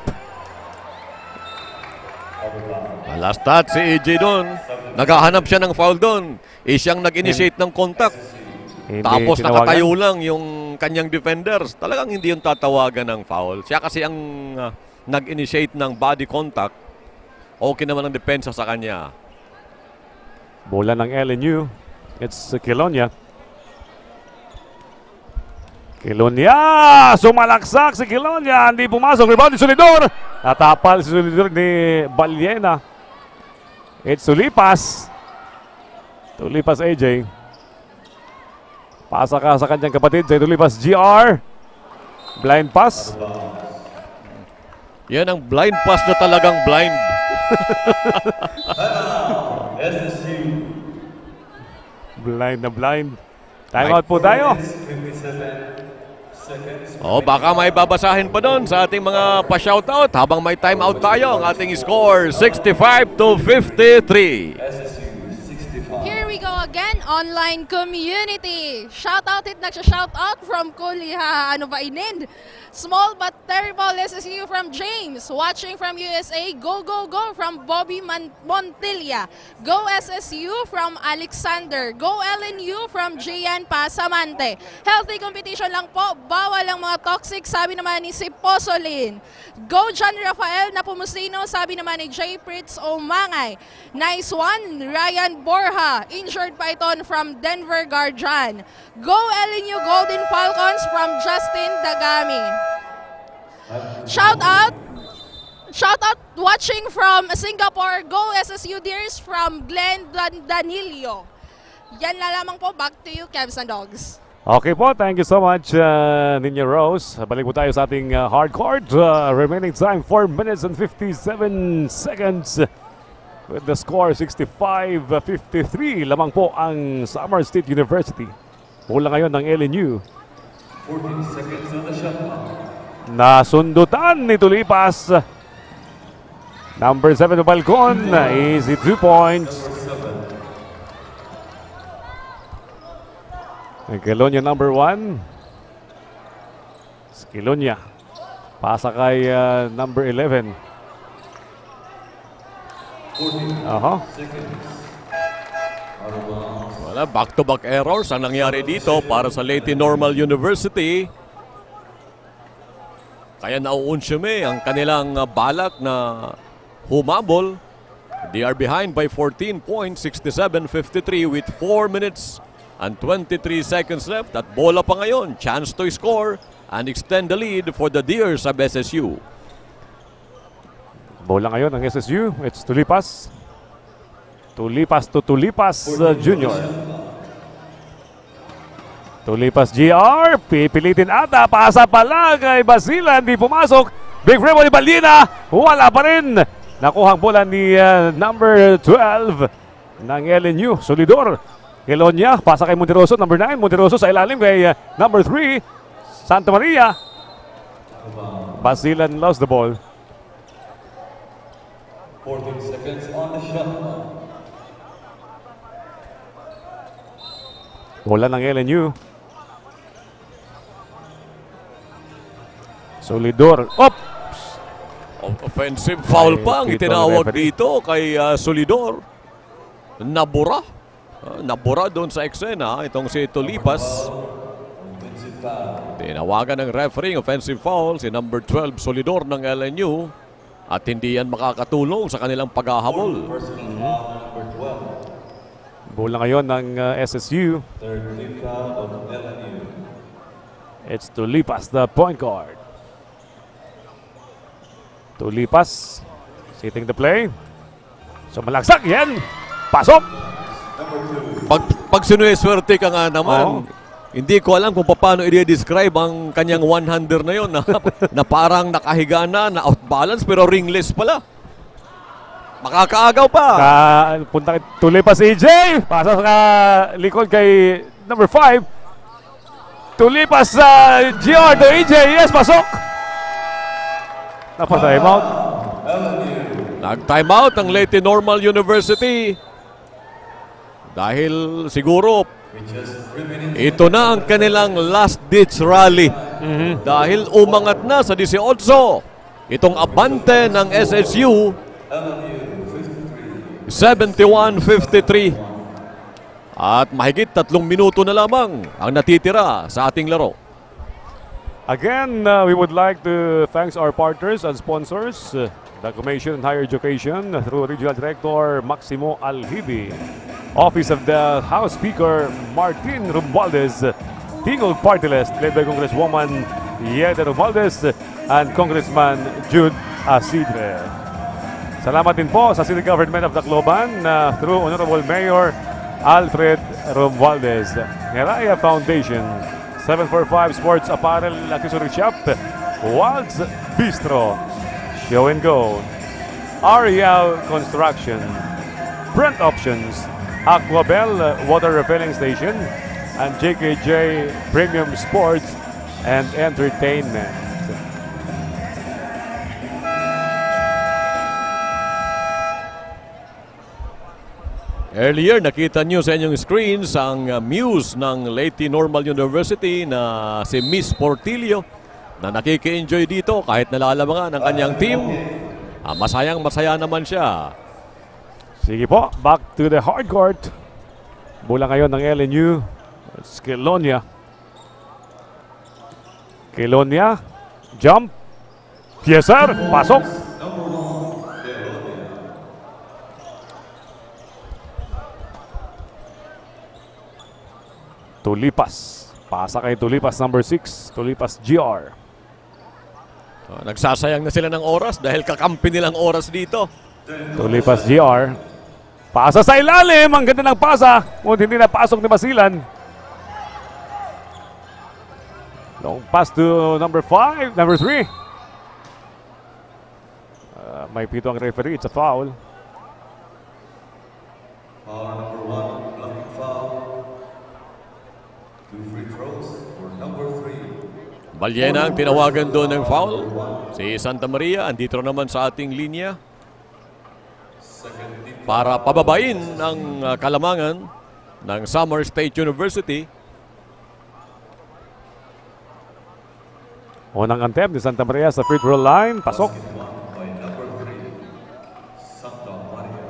Last touch si AJ doon. Naghahanap siya ng foul doon. Siyang nag-initiate ng contact. Tapos nakatayo lang yung kanyang defenders. Talagang hindi yung tatawagan ng foul. Siya kasi ang nag-initiate ng body contact. Okay naman ang depensa sa kanya. Bola ng LNU. It's Kilonya. Sumalaksak si Kilonya. Hindi pumasok. Rebound ni Solidor. Natapal si Solidor ni Balyena. It's Tulipas. Tulipas AJ. Pasa ka sa kanyang kapatid. Sa Tulipas GR. Blind pass. Yan ang blind pass na talagang blind. Blind na blind. Time out po tayo. Baka may babasahin pa doon sa ating mga pa-shoutout habang may time out tayo. Ang ating score 65-53. Here we go again, online community. Shoutout it, nagsha-shoutout from Kuliha, Small but terrible SSU from James. Watching from USA, go, go, go from Bobby Montilla. Go SSU from Alexander. Go LNU from Jayan Pasamante. Healthy competition lang po. Bawal ang mga toxic, sabi naman ni si Posolin. Go John Rafael Napomusino, sabi naman ni J. Pritz Omangay. Nice one, Ryan Borja. Injured pa ito from Denver Guardian. Go LNU Golden Falcons from Justin Dagami. Shout out shout out watching from Singapore. Go SSU Deers from Glenn Danilio. Yan na lamang po. Back to you, Cavs and Dogs. Okay po, thank you so much, Ninya Rose. Balik po tayo sa ating hard court. Remaining time, 4 minutes and 57 seconds. With the score, 65-53. Lamang po ang Samar State University. Mula ngayon ng LNU. 14 seconds on the shot clock. Nasundutan ni Tulipas. Number 7 na Balcon. Easy 2 points. Kilonia number 1. Kilonia. Pasa kay number 11. Wala, back-to-back errors ang nangyari dito para sa Leyte Normal University. Kaya nauunsyume ang kanilang balak na humabol. They are behind by 14 points, 67-53 with 4 minutes and 23 seconds left. At bola pa ngayon, chance to score and extend the lead for the Deers of SSU. Bola ngayon ng SSU. It's Tulipas. Tulipas to Tulipas Junior. Tulipas GR. Pipilitin ata. Pasa pala kay Basilan. Hindi pumasok. Big frame ni Balina. Wala pa rin. Nakuhang bola ni number 12 ng LNU. Solidor. Kilonia. Pasa kay Monteroso. Number 9. Monteroso sa ilalim kay number 3. Santa Maria. Basilan lost the ball. 14 seconds on the shot clock. Bola ng LNU. Solidor. Oops! Offensive foul pa ang itinawag dito kay Solidor. Nabura. Nabura doon sa eksena. Itong si Tulipas. Tinawagan ng referee offensive foul si number 12 Solidor ng LNU. At hindi yan makakatulong sa kanilang paghahabol. Bola ngayon ng SSU. Third team foul of LNU. It's Tulipas, the point guard. Tulipas, sitting the play. So malagsak yan. Pasok. Pag sinueswerte ka nga naman, hindi ko alam kung paano i-describe ang kanyang one-hander na yun na parang nakahiga na out-balance pero ringless pala. Makakaagaw pa. Punta kay Tulipas EJ. Pasa sa likod kay number 5. Tulipas sa GR to EJ. Yes, pasok. Napa-timeout. Nag-timeout ang Leyte Normal University. Dahil siguro ito na ang kanilang last-ditch rally. Dahil umangat na sa 18. Itong abante ng SSU. 71-53. At mahigit 3 minuto na lamang ang natitira sa ating laro. Again, we would like to thank our partners and sponsors, the Commission on Higher Education through Regional Director Maximo Alhibi, Office of the House Speaker Martin Romualdez, Tingog Party List led by Congresswoman Yeda Romualdez and Congressman Jude Asidre. Salamat din po sa City Government of Tacloban through Honorable Mayor Alfred Romualdez, Heraya Foundation, 745 Sports Apparel Accessory Shop, Waltz Bistro, Show and Go, Ariel Construction, Brent Options, Aquabel Water Refilling Station, and JKJ Premium Sports and Entertainment. Earlier, nakita nyo sa inyong screens ang muse ng Leyte Normal University na si Miss Portillo na nakiki-enjoy dito kahit nalalamangan ng kanyang team. Masayang-masaya naman siya. Sige po, back to the hard court. Bola ngayon ng LNU. It's Kilonia. Kilonia. Jump. Yes, sir. Pasok. Tulipas. Pasa kay Tulipas number 6. Tulipas GR. Nagsasayang na sila ng oras dahil kakampi nilang oras dito. Tulipas GR. Pasa sa ilalim. Ang ganda ng pasa. Ngunit hindi napasok ni Basilan. Long pass to number 5. Number 3. May pito ang referee. It's a foul. Foul number 1, blocking foul. 2 free throws for number 3. Balyena ang tinawagan doon ng foul. Si Santa Maria, andito naman sa ating linya para pababain ang kalamangan ng Samar State University. Unang attempt ni Santa Maria sa free throw line. Pasok. By number 3, Santa Maria.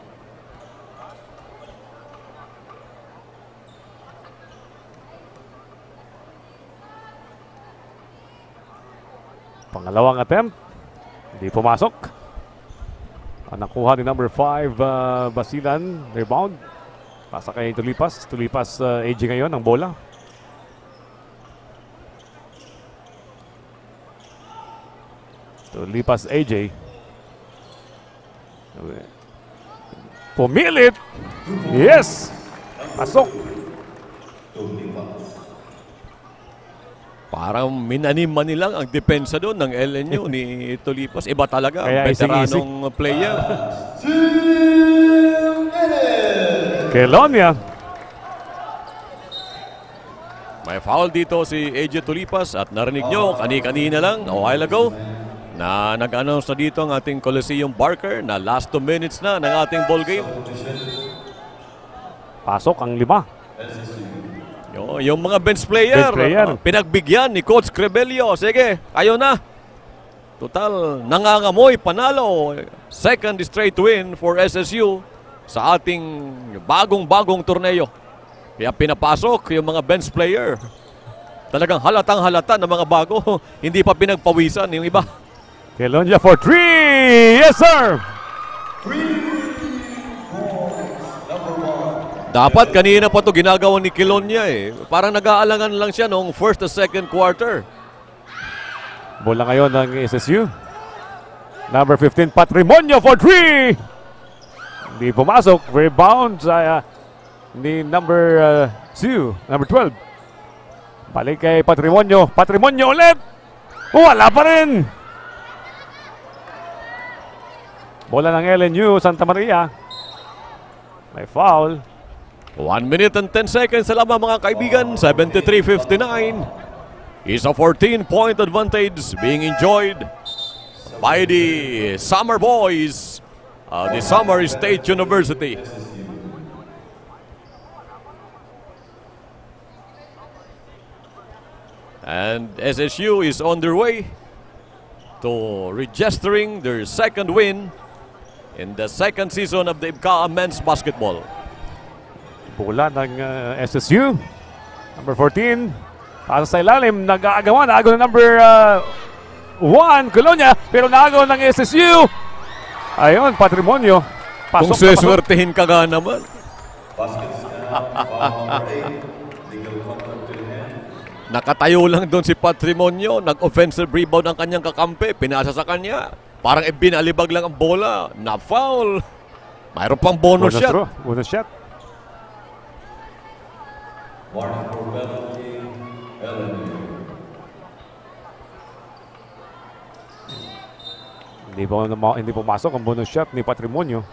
Pangalawang attempt. Hindi pumasok. Ang nakuha ni number 5, Basilan. Rebound. Pasa kay Tulipas. Tulipas AJ ngayon ang bola. Tulipas AJ. Pumilit. Yes. Pasok. Parang minaniman nilang ang depensa doon ng LNU ni Tulipas. Iba talaga, Kaya veteranong player. Kelonia. May foul dito si AJ Tulipas at narinig nyo kani-kanina lang a while ago na nag-announce na dito ang ating Coliseum Barker na last 2 minutes na ng ating ball game. Pasok ang 5. Yung mga bench player, pinagbigyan ni Coach Crebelio. Sige, kayo na. Total, nangangamoy, panalo. Second straight win for SSU sa ating bagong-bagong torneo. Kaya pinapasok yung mga bench player. Talagang halatang halata ng mga bago. Hindi pa pinagpawisan yung iba. Kelonia for 3. Yes, sir. Dapat kanina pa to ginagawa ni Kelonia eh. Parang nag-aalangan lang siya noong first at second quarter. Bola ngayon ng SSU. Number 15, Patrimonio for 3. Hindi pumasok. Rebound sa ni number 2, number 12. Balik kay Patrimonio. Patrimonio ulit. Wala pa rin. Bola ng LNU, Santa Maria. May foul. 1 minute and 10 seconds sa lamang mga kaibigan. 73-59 is a 14-point advantage being enjoyed by the Summer Boys of the Samar State University. And SSU is on their way to registering their second win in the second season of the IBCA men's basketball. Bola ng SSU. Number 14. Pasa sa ilalim. Nag-aagawan. Naagaw ng number 1. Kelonia. Pero naagaw ng SSU. Ayun, Patrimonio. Kung seswertehin ka nga naman. Nakatayo lang doon si Patrimonio. Nag-offensive rebound ang kanyang kakampi. Pinasa sa kanya. Parang ibinalibag lang ang bola. Na-foul. Mayroon pang bonus shot. Bonus shot. Warning for penalty, LNU. Hindi pumasok ang bonus shot ni Patrimonio.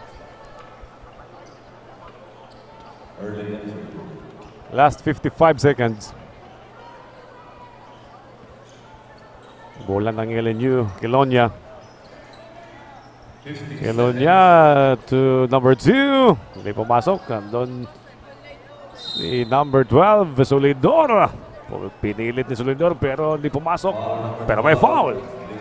Early entry. Last 55 seconds. Bola ng LNU. Kelonia. Kelonia to number 2. Hindi pumasok. Doon si number 12, Solidor. Pinilit ni Solidor pero hindi pumasok. Pero may foul.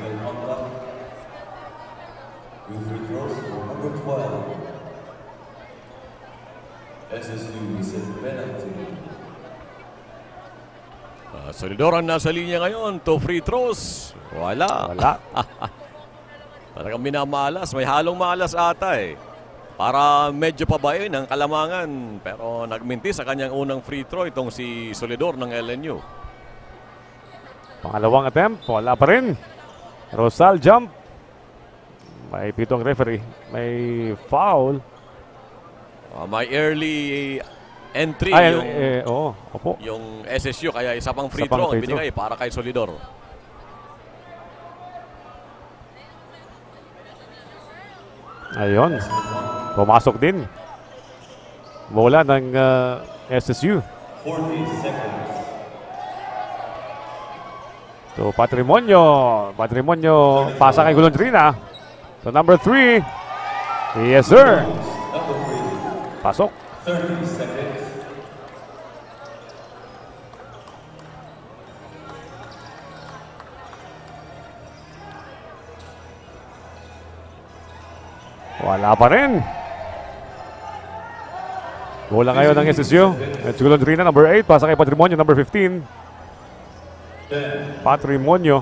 Solidor ang nasa linya ngayon. 2 free throws. Wala. Talagang minamalas. May halong malas ata eh. Para medyo pabain ang kalamangan. Pero nagminti sa kanyang unang free throw itong si Solidor ng LNU. Pangalawang attempt, wala pa rin. Rosal jump. May pitong referee. May foul. May early entry Ay, yung, opo. yung SSU, kaya isa pang free Isa pang throw ang free throw. binigay para kay Solidor. Ayun. Pumasok din. Bola ng SSU. 40 seconds. So, Patrimonio. Patrimonio, pasa kay Golondrina. So, number 3. Yes, sir. Number 3. Pasok. 30 seconds. Wala pa rin. Bola ngayon ng SSU. At Golondrina, number 8. Pasa kay Patrimonio, number 15. 10. Patrimonio.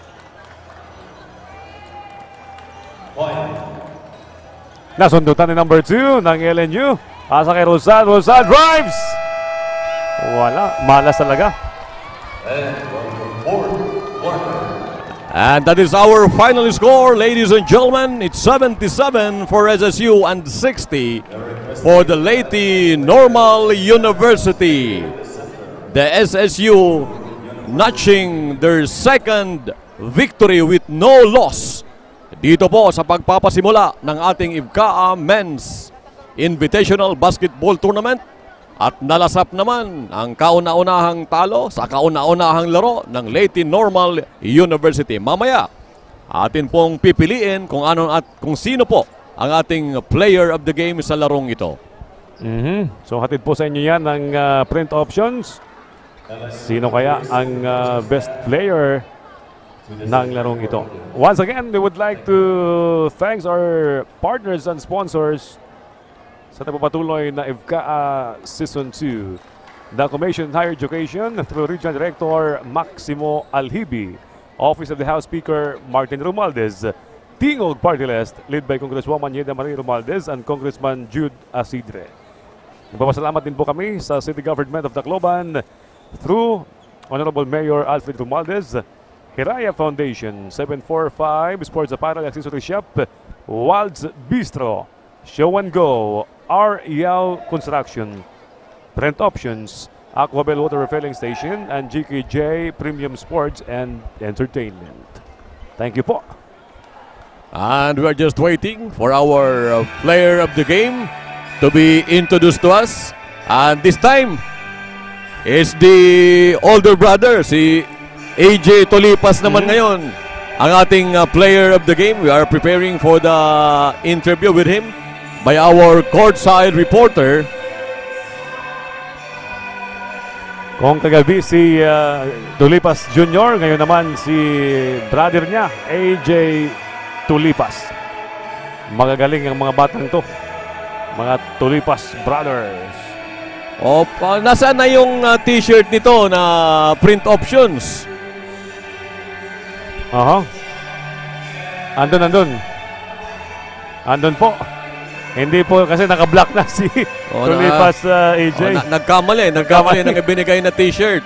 5. Nasundutan ni number 2 ng LNU. Pasa kay Rosal. Rosal drives! Wala. Malas talaga. And number 4. Walker. And that is our final score, ladies and gentlemen. It's 77 for SSU and 60 for the Leyte Normal University. The SSU notching their second victory with no loss dito po sa pagpapasimula ng ating IVCAA Men's Invitational Basketball Tournament. At nalasap naman ang kauna-unahang talo sa kauna-unahang laro ng Leyte Normal University. Mamaya, atin pong pipiliin kung ano at kung sino po ang ating player of the game sa larong ito. So hatid po sa inyo yan ng print options. Sino kaya ang best player ng larong ito? Once again, we would like to thank our partners and sponsors sa patuloy na IVCAA Season 2. The Commission on Higher Education through Regional Director Maximo Alhibi, Office of the House Speaker Martin Romualdez, Tingog Party List led by Congresswoman Yeda Marie Romualdez and Congressman Jude Asidre. Nagpapasalamat din po kami sa City Government of Tacloban through Honorable Mayor Alfred Romualdez, Hiraya Foundation, 745 Sports Apparel Accessory Shop, Walds Bistro, Show and Go, R. Yao Construction, Print Options, Aquabel Water Refilling Station, and GKJ Premium Sports and Entertainment. Thank you po. And we are just waiting for our player of the game to be introduced to us. And this time is the older brother, si AJ Tolipas naman ngayon, ang ating player of the game. We are preparing for the interview with him by our courtside reporter. Kung kagabi si Tulipas Jr., ngayon naman si brother niya, AJ Tulipas. Magagaling ang mga batang to, mga Tulipas Brothers. Nasaan na yung t-shirt nito na print options? Andun po. Hindi po kasi naka-block na si Tulipas AJ. Nagkamali ng ibinigay na t-shirt.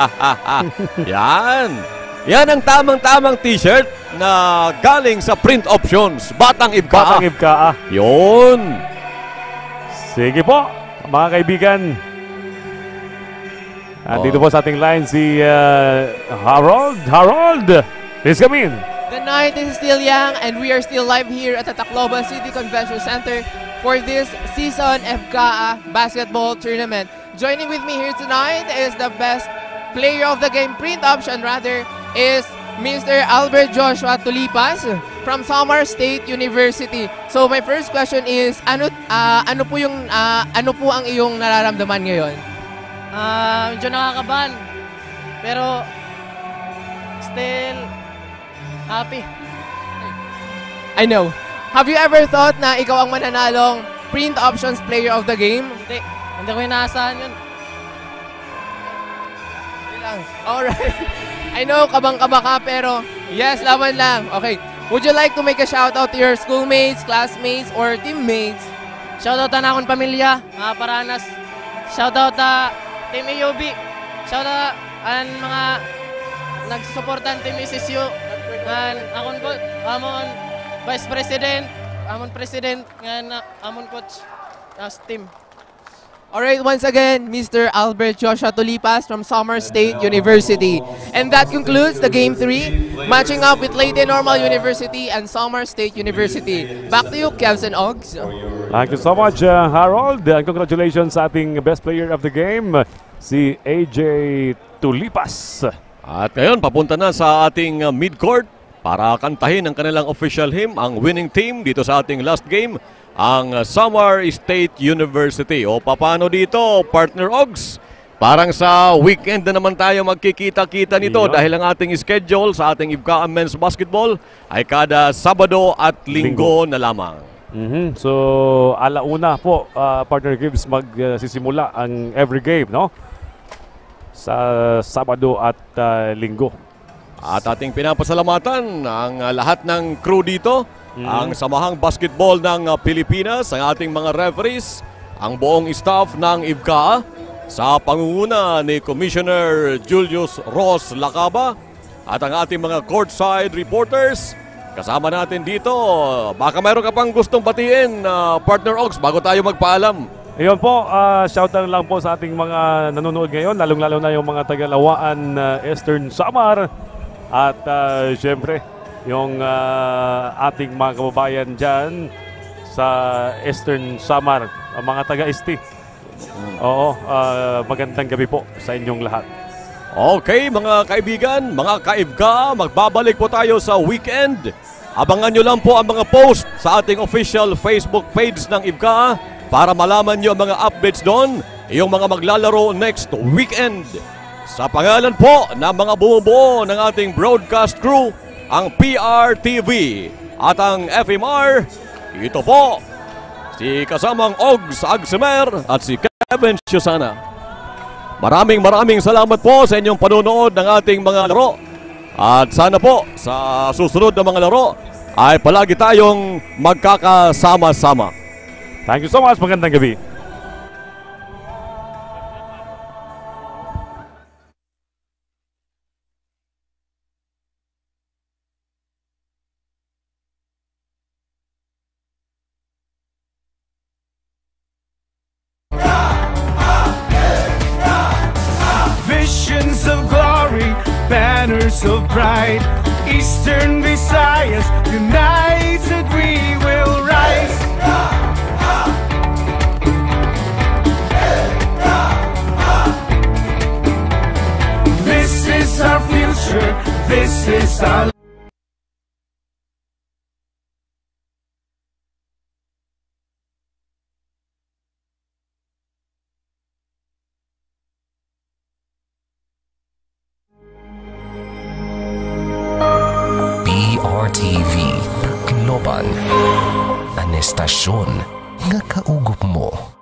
Yan ang tamang t-shirt na galing sa print options. Batang IVCAA. Yun. Sige po, mga kaibigan. Dito po sa ating line si Harold. Harold, please come in. The night is still young and we are still live here at the Tacloban City Convention Center for this season IVCAA basketball tournament. Joining with me here tonight is the best player of the game, print option rather, is Mr. Albert Joshua Tulipas from Samar State University. So my first question is, ano po ang iyong nararamdaman ngayon? Medyo nakakabahan, pero still happy. I know. Have you ever thought na ikaw ang mananalong print options player of the game? Hindi ko inaasahan yun. Alright. I know, kabang-kaba ka, pero yes, laban lang. Okay. Would you like to make a shout out to your schoolmates, classmates, or teammates? Shoutout na akong pamilya, mga Paranas. Shoutout na Team AUB. Shoutout ang mga nagsusuportan Team SSU. ngan akon ko amon Vice President, amon President ngan amon coach as team. Alright, once again, Mr. Albert Joshua Tulipas from Samar State University. And that concludes the Game 3, matching up with Leyte Normal University and Samar State University. Back to you, Kevs and Ogs. Thank you so much, Harold. And congratulations sa ating best player of the game, si AJ Tulipas. At ngayon, papunta na sa ating mid-court para kantahin ang kanilang official hymn, ang winning team dito sa ating last game, ang Samar State University. O paano dito, partner Ogs? Parang sa weekend na naman tayo magkikita-kita nito dahil ang ating schedule sa ating IVCAA Men's Basketball ay kada Sabado at Linggo na lamang. So, alauna po, partner Gibbs, magsisimula ang every game, no? Sa Sabado at Linggo. At ating pinapasalamatan ang lahat ng crew dito, ang Samahang Basketball ng Pilipinas, ang ating mga referees, ang buong staff ng IVCAA, sa pangunguna ni Commissioner Julius Ross Lacaba, at ang ating mga courtside reporters. Kasama natin dito, baka mayroon ka pang gustong batiin, partner Ogs, bago tayo magpaalam. Ayun po, shoutout lang po sa ating mga nanonood ngayon, lalong-lalo na yung mga tagalawaan Eastern Samar. At syempre, yung ating mga kababayan dyan sa Eastern Samar, mga taga-Esti. Oo, magandang gabi po sa inyong lahat. Okay, mga kaibigan, mga ka-IVCAA, magbabalik po tayo sa weekend. Abangan nyo lang po ang mga post sa ating official Facebook page ng IVCAA para malaman nyo ang mga updates doon, yung mga maglalaro next weekend. Sa pangalan po ng mga bumubuo ng ating broadcast crew, ang PRTV at ang FMR, ito po si kasamang Ogs Agsemer at si Kevin Susana. Maraming salamat po sa inyong panonood ng ating mga laro. At sana po sa susunod na mga laro ay palagi tayong magkakasama-sama. Thank you so much. Magandang gabi. Visions of glory, banners of pride, Eastern Visayas, united we will rise. This is our future, this is our PRTV Tacloban, an estasyon nga kaugup mo.